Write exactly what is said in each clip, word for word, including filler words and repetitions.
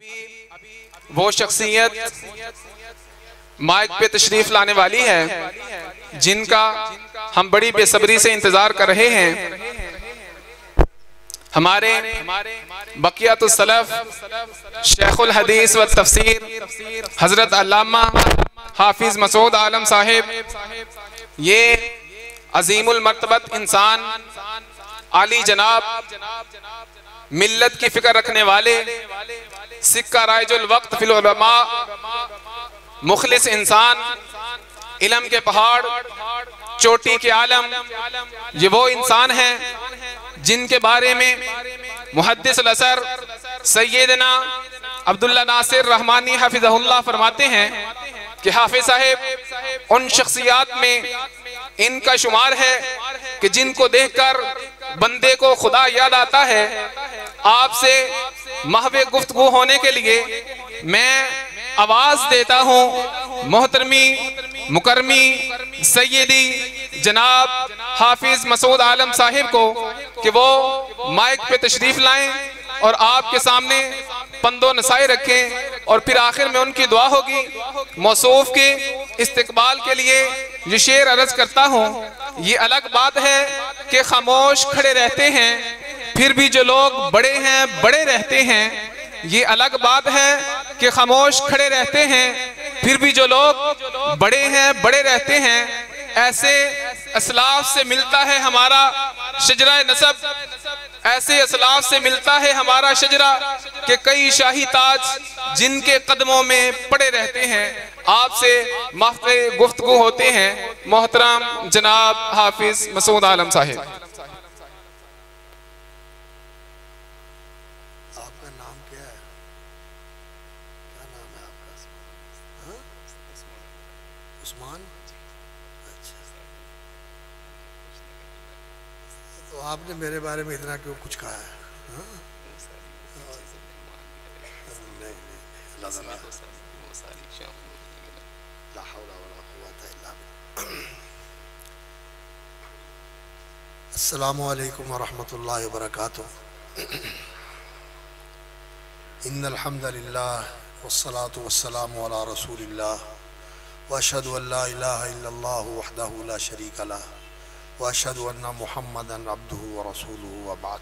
وہ شخصیت مائک پہ تشریف لانے والی ہے جن کا ہم بڑی بے صبری سے انتظار کر رہے ہیں. ہمارے بقیت السلف شیخ الحدیث و تفسیر حضرت علامہ حافظ مسعود عالم صاحب، یہ عظیم المرتبت انسان، عالی جناب، ملت کی فکر رکھنے والے، سکہ رائج الوقت فی العلماء، مخلص انسان، علم کے پہاڑ، چوٹی کے عالم، یہ وہ انسان ہیں جن کے بارے میں محدث الاثر سیدنا عبداللہ ناصر رحمانی حفظہ اللہ فرماتے ہیں کہ حافظ صاحب ان شخصیات میں ان کا شمار ہے کہ جن کو دیکھ کر بندے کو خدا یاد آتا ہے. آپ سے محو گفتگو ہونے کے لیے میں آواز دیتا ہوں محترمی مکرمی سیدی جناب حافظ مسعود عالم صاحب کو کہ وہ مائک پہ تشریف لائیں اور آپ کے سامنے پند و نصائح رکھیں، اور پھر آخر میں ان کی دعا ہوگی. موصوف کے استقبال کے لیے یہ شعر عرض کرتا ہوں. یہ الگ بات ہے کہ خاموش کھڑے رہتے ہیں پھر بھی جو لوگ بڑے ہیں بڑے رہتے ہیں. یہ الگ بات ہے کہ خاموش کھڑے رہتے ہیں پھر بھی جو لوگ بڑے ہیں بڑے رہتے ہیں. ایسے اسلاف سے ملتا ہے ہمارا شجرہ نسب، ایسے اسلاف سے ملتا ہے ہمارا شجرہ کہ کئی شاہی تاج جن کے قدموں میں پڑے رہتے ہیں. آپ سے محو گفتگو ہوتے ہیں محترم جناب حافظ مسعود عالم صاحب. آپ کا نام کیا ہے؟ کیا نام ہے آپ کا؟ عثمان. تو آپ نے میرے بارے میں اتنا کیوں کچھ کہا ہے؟ السلام علیکم ورحمۃ اللہ وبرکاتہ. ان الحمد للہ والصلاة والسلام علی رسول اللہ واشہد ان لا الہ الا اللہ وحدہ لا شریک لہ واشہد ان محمدا عبدہ ورسولہ وبعد.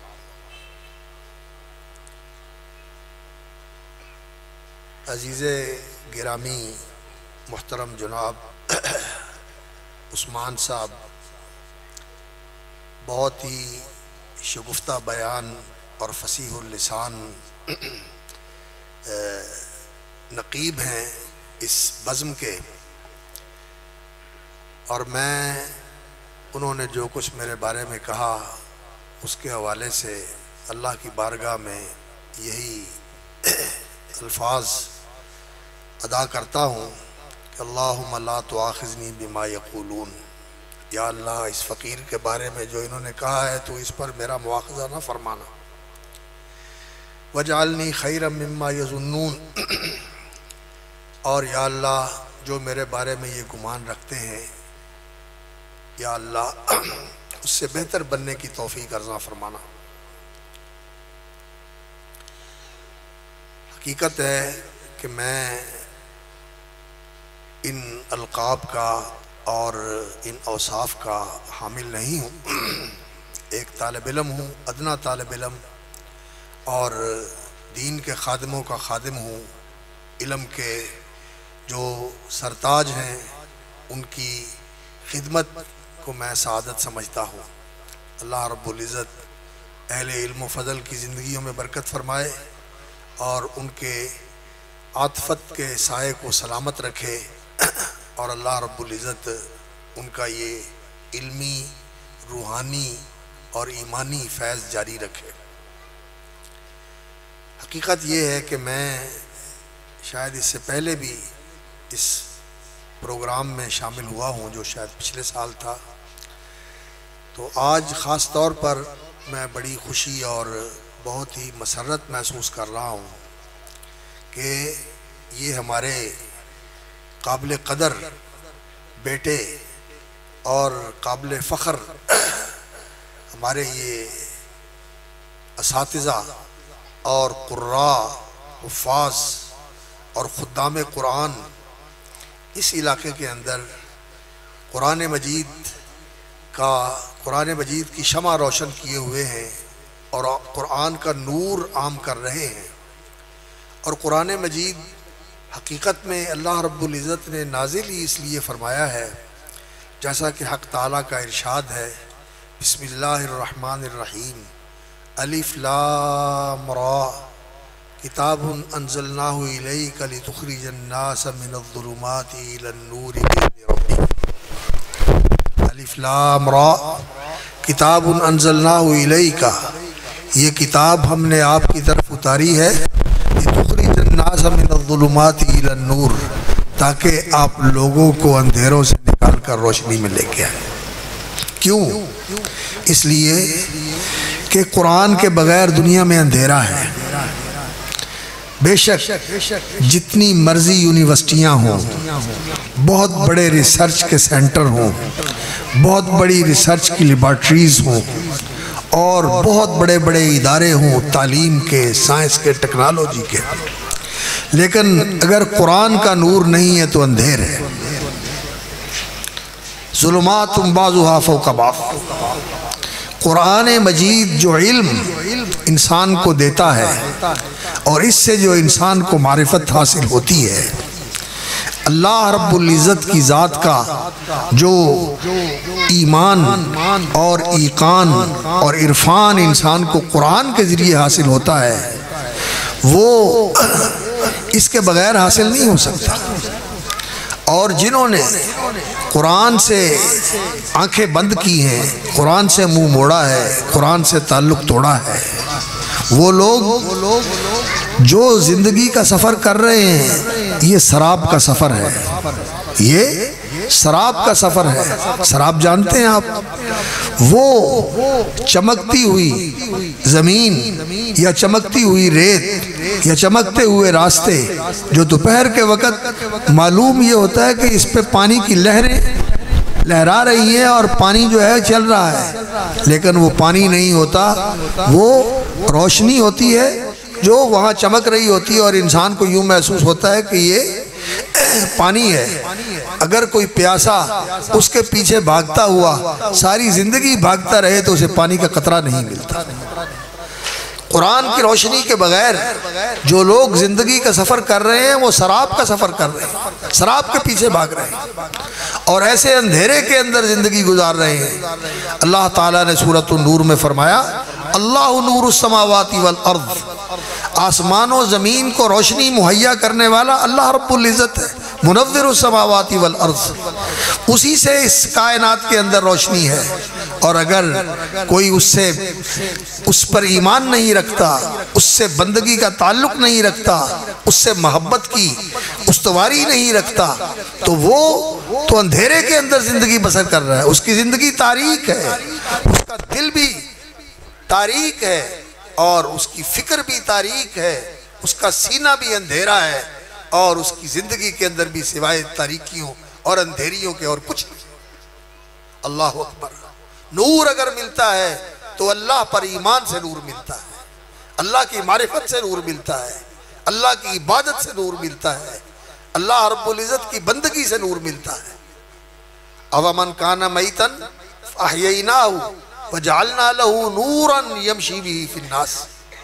عزیز گرامی محترم جناب عثمان صاحب، بہت ہی شگفتہ بیان اور فصیح اللسان نقیب ہیں اس بزم کے، اور میں انہوں نے جو کچھ میرے بارے میں کہا اس کے حوالے سے اللہ کی بارگاہ میں یہی الفاظ ادا کرتا ہوں کہ اللہم لا تؤاخذنی بما یقولون. یا اللہ اس فقیر کے بارے میں جو انہوں نے کہا ہے تو اس پر میرا مواخذہ نہ فرمانا. وجعلنی خیرا مما یظنون. اور یا اللہ جو میرے بارے میں یہ گمان رکھتے ہیں یا اللہ اس سے بہتر بننے کی توفیق عطا فرمانا. حقیقت ہے کہ میں ان القاب کا اور ان اوصاف کا حامل نہیں ہوں. ایک طالب علم ہوں، ادنا طالب علم، اور دین کے خادموں کا خادم ہوں. علم کے جو سرتاج ہیں ان کی خدمت کو میں سعادت سمجھتا ہوں. اللہ رب العزت اہل علم و فضل کی زندگیوں میں برکت فرمائے اور ان کے عاطفت کے سائے کو سلامت رکھے، اور اللہ رب العزت ان کا یہ علمی، روحانی اور ایمانی فیض جاری رکھے. حقیقت یہ ہے کہ میں شاید اس سے پہلے بھی اس پروگرام میں شامل ہوا ہوں جو شاید پچھلے سال تھا. تو آج خاص طور پر میں بڑی خوشی اور بہت ہی مسرت محسوس کر رہا ہوں کہ یہ ہمارے قابل قدر بیٹے اور قابل فخر ہمارے یہ اساتذہ اور قراء حفاظ اور خدام قرآن اس علاقے کے اندر قرآن مجید کا قرآن مجید کی شمع روشن کیے ہوئے ہیں اور قرآن کا نور عام کر رہے ہیں۔ اور قرآن مجید حقیقت میں اللہ رب العزت نے نازل ہی اس لیے فرمایا ہے جیسا کہ حق تعالیٰ کا ارشاد ہے، بسم اللہ الرحمن الرحیم، الف لام را، کتاب انزلناہ الیک لتخرج الناس من الظلمات الی النور بإذن ربہم۔ الف لام را، کتاب انزلناہ الیک، یہ کتاب ہم نے آپ کی طرف اتاری ہے، لتخرج الناس من الظلمات الی النور، تاکہ آپ لوگوں کو اندھیروں سے نکال کر روشنی میں لے کے آئیں۔ کیوں؟ اس لیے کہ قرآن کے بغیر دنیا میں اندھیرا ہے۔ بے شک جتنی مرضی یونیورسٹیاں ہوں، بہت بڑے ریسرچ کے سینٹر ہوں، بہت بڑی ریسرچ کی لیبارٹریز ہوں، اور بہت بڑے بڑے ادارے ہوں تعلیم کے، سائنس کے، ٹیکنالوجی کے، لیکن اگر قرآن کا نور نہیں ہے تو اندھیر ہے۔ ظلمات بعضها فوق بعض، قرآن مجید جو علم انسان کو دیتا ہے اور اس سے جو انسان کو معرفت حاصل ہوتی ہے، اللہ رب العزت کی ذات کا جو ایمان اور ایقان اور عرفان انسان کو قرآن کے ذریعے حاصل ہوتا ہے، وہ اس کے بغیر حاصل نہیں ہو سکتا۔ اور جنہوں نے قرآن سے آنکھیں بند کی ہیں، قرآن سے منہ موڑا ہے، قرآن سے تعلق توڑا ہے، وہ لوگ جو زندگی کا سفر کر رہے ہیں یہ سراب کا سفر ہے، یہ سراب کا سفر ہے۔ سراب جانتے ہیں آپ؟ وہ چمکتی ہوئی زمین یا چمکتی ہوئی ریت یا چمکتے ہوئے راستے جو دوپہر کے وقت معلوم یہ ہوتا ہے کہ اس پہ پانی کی لہریں لہرا رہی ہیں اور پانی جو ہے چل رہا ہے، لیکن وہ پانی نہیں ہوتا، وہ روشنی ہوتی ہے جو وہاں چمک رہی ہوتی ہے، اور انسان کو یوں محسوس ہوتا ہے کہ یہ پانی ہے۔ اگر کوئی پیاسا اس کے پیچھے بھاگتا ہوا ساری زندگی بھاگتا رہے تو اسے پانی کا قطرہ نہیں ملتا۔ قرآن کی روشنی کے بغیر جو لوگ زندگی کا سفر کر رہے ہیں وہ سراب کا سفر کر رہے ہیں، سراب کے پیچھے بھاگ رہے ہیں اور ایسے اندھیرے کے اندر زندگی گزار رہے ہیں۔ اللہ تعالیٰ نے سورۃ النور میں فرمایا، اللہ نور السماوات والارض، آسمان و زمین کو روشنی مہیا کرنے والا اللہ رب العزت ہے، منور السماوات والارض، اسی سے اس کائنات کے اندر روشنی ہے۔ اور اگر کوئی اس سے اس پر ایمان نہیں رکھتا، اس سے بندگی کا تعلق نہیں رکھتا، اس سے محبت کی استواری نہیں رکھتا، تو وہ تو اندھیرے کے اندر زندگی بسر کر رہا ہے، اس کی زندگی تاریک ہے، اس کا دل بھی تاریک ہے اور اس کی فکر بھی تاریک ہے، اس کا سینہ بھی اندھیرا ہے، اور اس کی زندگی کے اندر بھی سوائے تاریکیوں اور اندھیریوں کے اور کچھ نہیں۔ اللہ اکبر۔ نور اگر ملتا ہے تو اللہ پر ایمان سے نور ملتا ہے، اللہ کی معرفت سے نور ملتا ہے، اللہ کی عبادت سے نور ملتا ہے، اللہ رب العزت کی بندگی سے نور ملتا ہے۔ اومن کان میتا فاحییناہ وجعلنا لہ نورا یمشی بہ فی الناس،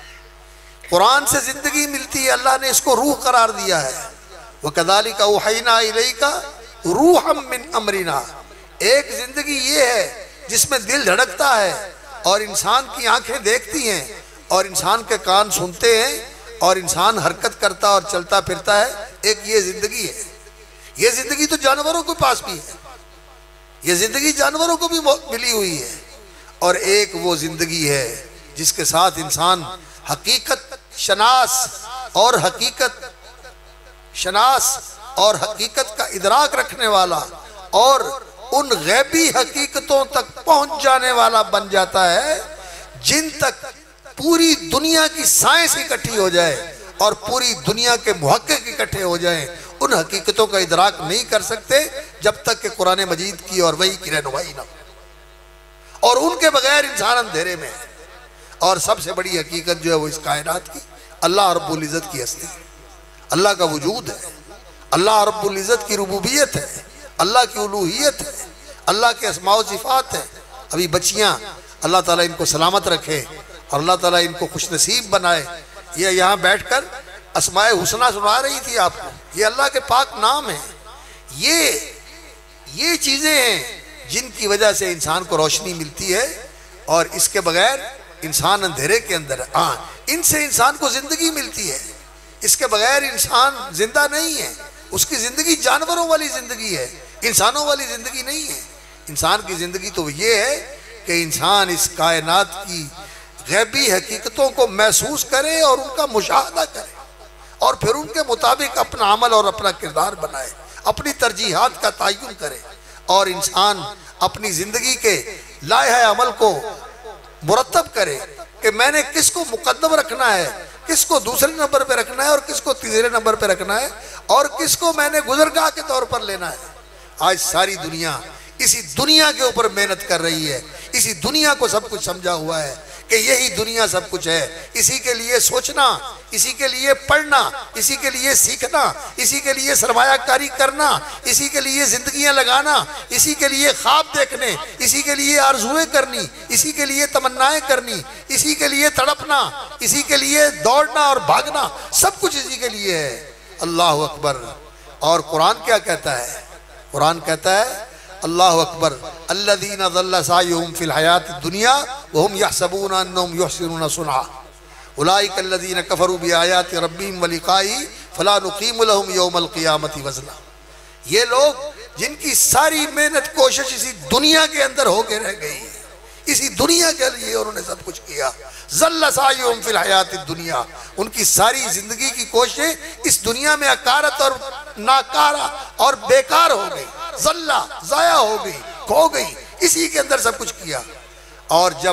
قرآن سے زندگی ملتی ہے، اللہ نے اس کو روح قرار دیا ہے۔ وَكَذَلِكَ أَوْحَيْنَا إِلَيْكَ رُوحًا مِّنْ أَمْرِنَا، ایک زندگی یہ ہے جس میں دل دھڑکتا ہے اور انسان کی آنکھیں دیکھتی ہیں اور انسان کے کان سنتے ہیں اور انسان حرکت کرتا اور چلتا پھرتا ہے، ایک یہ زندگی ہے۔ یہ زندگی تو جانوروں کے پاس بھی ہے، یہ زندگی جانوروں کو بھی ملی ہوئی ہے، اور ایک وہ زندگی ہے جس کے ساتھ انسان حقیقت شناس اور حقیقت شناس اور حقیقت کا ادراک رکھنے والا اور ان غیبی حقیقتوں تک پہنچ جانے والا بن جاتا ہے جن تک پوری دنیا کی سائنس اکٹھی ہو جائے اور پوری دنیا کے محقق اکٹھے ہو جائیں، ان حقیقتوں کا ادراک نہیں کر سکتے جب تک کہ قرآن مجید کی اور وحی کی رہنمائی نہ ہو، اور ان کے بغیر انسان اندھیرے میں ہے۔ اور سب سے بڑی حقیقت جو ہے وہ اس کائنات کی اللہ رب العزت کی ہستی، اللہ کا وجود ہے، اللہ رب العزت کی ربوبیت ہے، اللہ کی الوہیت ہے، اللہ کے اسماء و صفات ہے۔ ابھی بچیاں اللہ تعالیٰ ان کو سلامت رکھے اور اللہ تعالیٰ ان کو خوش نصیب بنائے، یہ یہاں بیٹھ کر اسماء حسنہ سنا رہی تھی آپ کو، یہ اللہ کے پاک نام ہیں۔ یہ یہ چیزیں ہیں جن کی وجہ سے انسان کو روشنی ملتی ہے، اور اس کے بغیر انسان اندھیرے کے اندر، ہاں ان سے انسان کو زندگی ملتی ہے، اس کے بغیر انسان زندہ نہیں ہے۔ اس کی زندگی جانوروں والی زندگی ہے، انسانوں والی زندگی نہیں ہے۔ انسان کی زندگی تو یہ ہے کہ انسان اس کائنات کی غیبی حقیقتوں کو محسوس کرے اور ان کا مشاہدہ کرے، اور پھر ان کے مطابق اپنا عمل اور اپنا کردار بنائے، اپنی ترجیحات کا تعین کرے، اور انسان اپنی زندگی کے لائحہ عمل کو مرتب کرے کہ میں نے کس کو مقدم رکھنا ہے، کس کو دوسرے نمبر پہ رکھنا ہے، اور کس کو تیسرے نمبر پہ رکھنا ہے، اور کس کو میں نے گزرگاہ کے طور پر لینا ہے۔ آج ساری دنیا اسی دنیا کے اوپر محنت کر رہی ہے، اسی دنیا کو سب کچھ سمجھا ہوا ہے کہ یہی دنیا سب کچھ ہے، اسی کے لیے سوچنا، اسی کے لیے پڑھنا، اسی کے لیے سیکھنا، اسی کے لیے سرمایہ کاری کرنا، اسی کے لیے زندگیاں لگانا، اسی کے لیے خواب دیکھنے، اسی کے لیے آرزویں کرنی، اسی کے لیے تمنائیں کرنی، اسی کے لیے تڑپنا، اسی کے لیے دوڑنا اور بھاگنا، سب کچھ اسی کے لیے ہے۔ اللہ اکبر۔ اور قرآن کیا کہتا ہے؟ قرآن کہتا ہے اللہ اکبر، الذین ضل سعیہم فی الحیات الدنیا وہم یحسبون انہم یحسنون صنعا اولئک الذین کفروا بآیات ربہم ولقائہ فلا نقیم لہم یوم القیامۃ وزنا۔ یہ لوگ جن کی ساری محنت کوشش اسی دنیا کے اندر ہو کے رہ گئی، اسی دنیا کے لیے انہوں نے سب کچھ کیا، ضل سعیہم فی الحیات الدنیا، ان کی ساری زندگی کی کوششیں اس دنیا میں اکارت اور ناکارہ اور بیکار ہو گئی، ضلع ضائع ہو گئی، کھو گئی، اسی کے اندر سب کچھ کیا۔ اور جب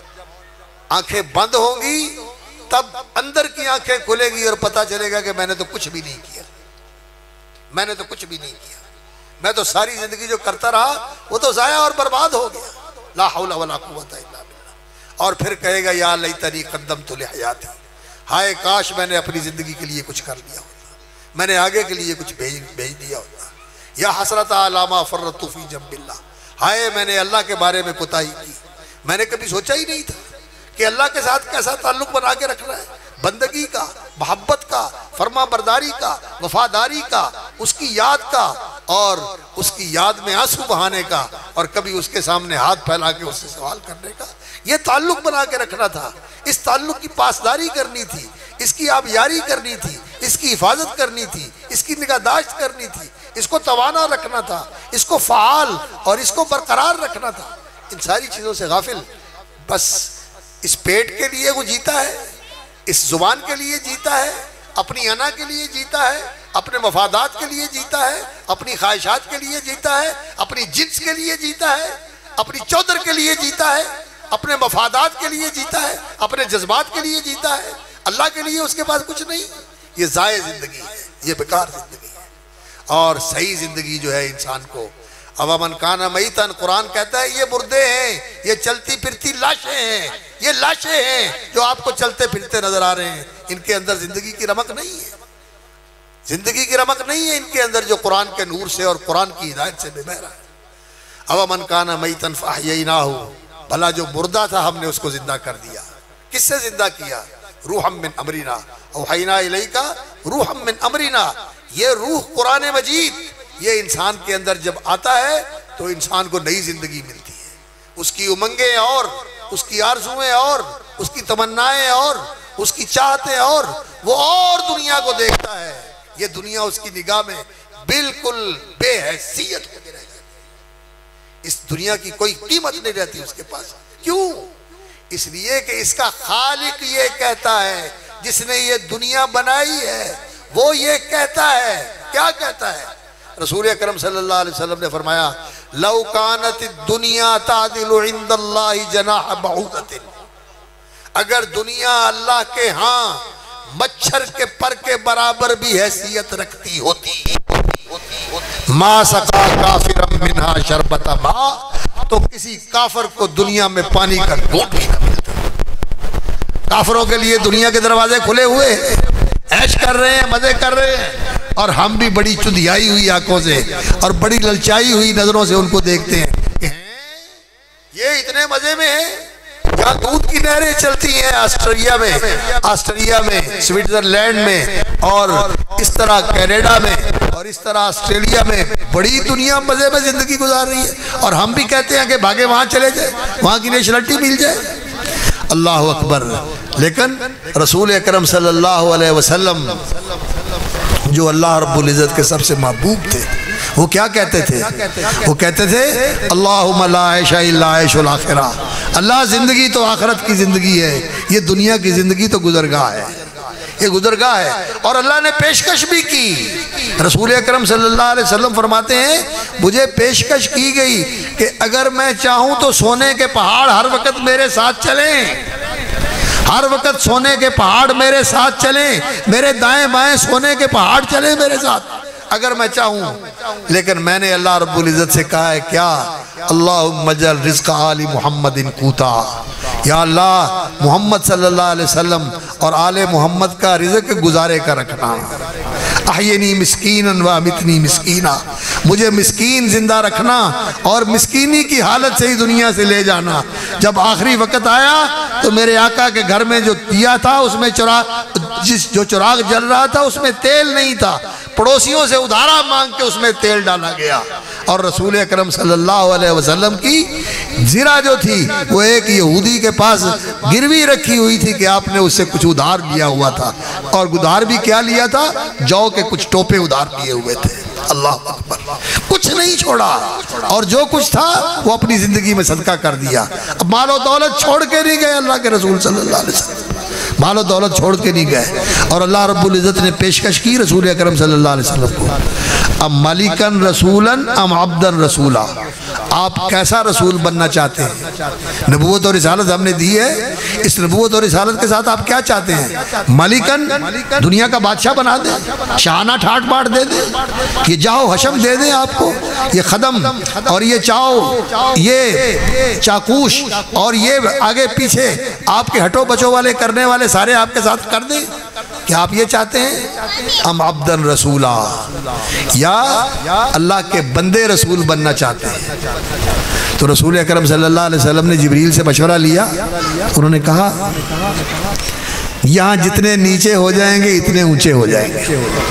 آنکھیں بند ہوں گی تب اندر کی آنکھیں کھلے گی اور پتہ چلے گا کہ میں نے تو کچھ بھی نہیں کیا، میں نے تو کچھ بھی نہیں کیا، میں تو ساری زندگی جو کرتا رہا وہ تو ضائع اور برباد ہو گیا۔ لا حول ولا قوت الا باللہ۔ اور پھر کہے گا یا لیتنی قدمت لحیاتی، ہائے کاش میں نے اپنی زندگی کے لیے کچھ کر لیا ہوتا، میں نے آگے کے لیے کچھ بھیج بھیج دیا ہوتا۔ یا حسرت علی ما فرطت فی جنب اللہ، ہائے میں نے اللہ کے بارے میں کوتاہی کی، میں نے کبھی سوچا ہی نہیں تھا کہ اللہ کے ساتھ کیسا تعلق بنا کے رکھنا ہے، بندگی کا، محبت کا، فرما برداری کا، وفاداری کا، اس کی یاد کا، اور اس کی یاد میں آنسو بہانے کا، اور کبھی اس کے سامنے ہاتھ پھیلا کے اس سے سوال کرنے کا، یہ تعلق بنا کے رکھنا تھا۔ اس تعلق کی پاسداری کرنی تھی، اس کی آبیاری کرنی تھی، اس کی حفاظت کرنی تھی، اس کی نگہداشت کرنی تھی، اس کو توانا رکھنا تھا، اس کو فعال اور اس کو برقرار رکھنا تھا۔ ان ساری چیزوں سے غافل بس اس پیٹ کے لیے وہ جیتا ہے، اس زبان کے لیے جیتا ہے، اپنی انا کے لیے جیتا ہے، اپنے مفادات کے لیے جیتا ہے، اپنی خواہشات کے لیے جیتا ہے، اپنی جنس کے لیے جیتا ہے، اپنی چودر کے لیے جیتا ہے، اپنے مفادات کے لیے جیتا ہے، اپنے جذبات کے لیے جیتا ہے، اللہ کے لیے اس کے پاس کچھ نہیں۔ یہ ضائع زندگی ہے، یہ بیکار زندگی ہے۔ اور صحیح زندگی جو ہے انسان کو، اوامن کان میتن، قرآن کہتا ہے یہ مردے ہیں، یہ چلتی پھرتی لاشیں ہیں، یہ لاشیں ہیں جو آپ کو چلتے پھرتے نظر آ رہے ہیں، ان کے اندر زندگی کی رمق نہیں ہے، زندگی کی رمق نہیں ہے ان کے اندر، جو قرآن کے نور سے اور قرآن کی ہدایت سے بے بہر ہے۔ اوامن کان میتن فاحییناہ، بھلا جو مردہ تھا ہم نے اس کو زندہ کر دیا۔ کس سے زندہ کیا؟ روحا من امرنا اوحینا الیک روحا من امرنا۔ یہ روح قرآن مجید یہ انسان کے اندر جب آتا ہے تو انسان کو نئی زندگی ملتی ہے، اس کی امنگیں اور اس کی آرزویں اور اس کی تمنائیں اور اس کی چاہتیں اور وہ اور دنیا کو دیکھتا ہے۔ یہ دنیا اس کی نگاہ میں بالکل بے حیثیت ہو کے رہ جاتی ہے، اس دنیا کی کوئی قیمت نہیں رہتی اس کے پاس۔ کیوں؟ اس لیے کہ اس کا خالق یہ کہتا ہے، جس نے یہ دنیا بنائی ہے وہ یہ کہتا ہے۔ کیا کہتا ہے؟ رسول اکرم صلی اللہ علیہ وسلم نے فرمایا لو کانت الدنیا تعدل عند اللہ جناح بعوضۃ، اگر دنیا اللہ کے ہاں مچھر کے پر کے برابر بھی حیثیت رکھتی ہوتی ما سقا کافرا منہا شربۃ ماء، تو کسی کافر کو دنیا میں پانی کا گھونٹ بھی نہ ملتا۔ کافروں کے لیے دنیا کے دروازے کھلے ہوئے ہیں، عیش کر رہے ہیں، مزے کر رہے ہیں، اور ہم بھی بڑی چندیائی ہوئی آنکھوں سے اور بڑی للچائی ہوئی نظروں سے ان کو دیکھتے ہیں کہ یہ اتنے مزے میں ہیں، جہاں دودھ کی نہریں چلتی ہیں آسٹریلیا میں آسٹریلیا میں سوئٹزرلینڈ میں اور اس طرح کینیڈا میں اور اس طرح آسٹریلیا میں بڑی دنیا مزے میں زندگی گزار رہی ہے، اور ہم بھی کہتے ہیں کہ بھاگے وہاں چلے جائیں، وہاں کی نیشنلٹی مل جائے۔ اللہ اکبر۔ لیکن رسول اکرم صلی اللہ علیہ وسلم جو اللہ رب العزت کے سب سے محبوب تھے، وہ کیا کہتے تھے؟ وہ کہتے تھے اللہم لا عیش الا عیش الاخرہ، اللہ زندگی تو آخرت کی زندگی ہے، یہ دنیا کی زندگی تو گزرگاہ ہے، یہ گزرگاہ ہے۔ اور اللہ نے پیشکش بھی کی، رسول اکرم صلی اللہ علیہ وسلم فرماتے ہیں مجھے پیشکش کی گئی کہ اگر میں چاہوں تو سونے کے پہاڑ ہر وقت میرے ساتھ چلیں، ہر وقت سونے کے پہاڑ میرے ساتھ چلیں، میرے دائیں بائیں سونے کے پہاڑ چلیں میرے ساتھ اگر میں چاہوں۔ لیکن میں نے اللہ رب العزت سے کہا ہے کیا؟ اللہم اجعل رزق آل محمد قوتا، یا اللہ محمد صلی اللہ علیہ وسلم اور آل محمد کا رزق گزارے کا رکھنا، احینی مسکینا و امتنی مسکینا، مجھے مسکین زندہ رکھنا اور مسکینی کی حالت سے ہی دنیا سے لے جانا۔ جب آخری وقت آیا تو میرے آقا کے گھر میں جو دیا تھا اس میں چراغ جس جو چراغ جل رہا تھا اس میں تیل نہیں تھا، پڑوسیوں سے ادھارا مانگ کے اس میں تیل ڈالا گیا، اور رسول اکرم صلی اللہ علیہ وسلم کی زرہ جو تھی وہ ایک یہودی کے پاس گروی رکھی ہوئی تھی کہ آپ نے اس سے کچھ ادھار لیا ہوا تھا، اور ادھار بھی کیا لیا تھا؟ جو کے کچھ ٹوپے ادھار لیے ہوئے تھے۔ اللہ اکبر، کچھ نہیں چھوڑا، اور جو کچھ تھا وہ اپنی زندگی میں صدقہ کر دیا۔ اب مال و دولت چھوڑ کے نہیں گئے اللہ کے رسول صلی اللہ علیہ وسلم، مال و دولت چھوڑ کے نہیں گئے، اور اللہ رب العزت نے پیشکش کی رسول اکرم صلی اللہ علیہ وسلم کو، ام ملکن رسولن ام عبدن رسولا، آپ کیسا رسول بننا چاہتے ہیں؟ نبوت اور رسالت ہم نے دی ہے، اس نبوت اور رسالت کے ساتھ آپ کیا چاہتے ہیں؟ ملکن، دنیا کا بادشاہ بنا دیں، شاہانہ ٹھاٹ باٹ دے دیں، یہ جاؤ حشم دے دیں آپ کو، یہ خدم اور یہ چاؤ یہ چاکوش اور یہ آگے پیچھے آپ کے ہٹو بچو والے کرنے والے سارے آپ کے ساتھ کر دیں؟ کیا آپ یہ چاہتے ہیں؟ ام عبدن رسولا، یا اللہ کے بندے رسول بننا چاہتے ہیں؟ تو رسول اکرم صلی اللہ علیہ وسلم نے جبریل سے مشورہ لیا، انہوں نے کہا یہاں جتنے نیچے ہو جائیں گے اتنے اونچے ہو جائیں گے۔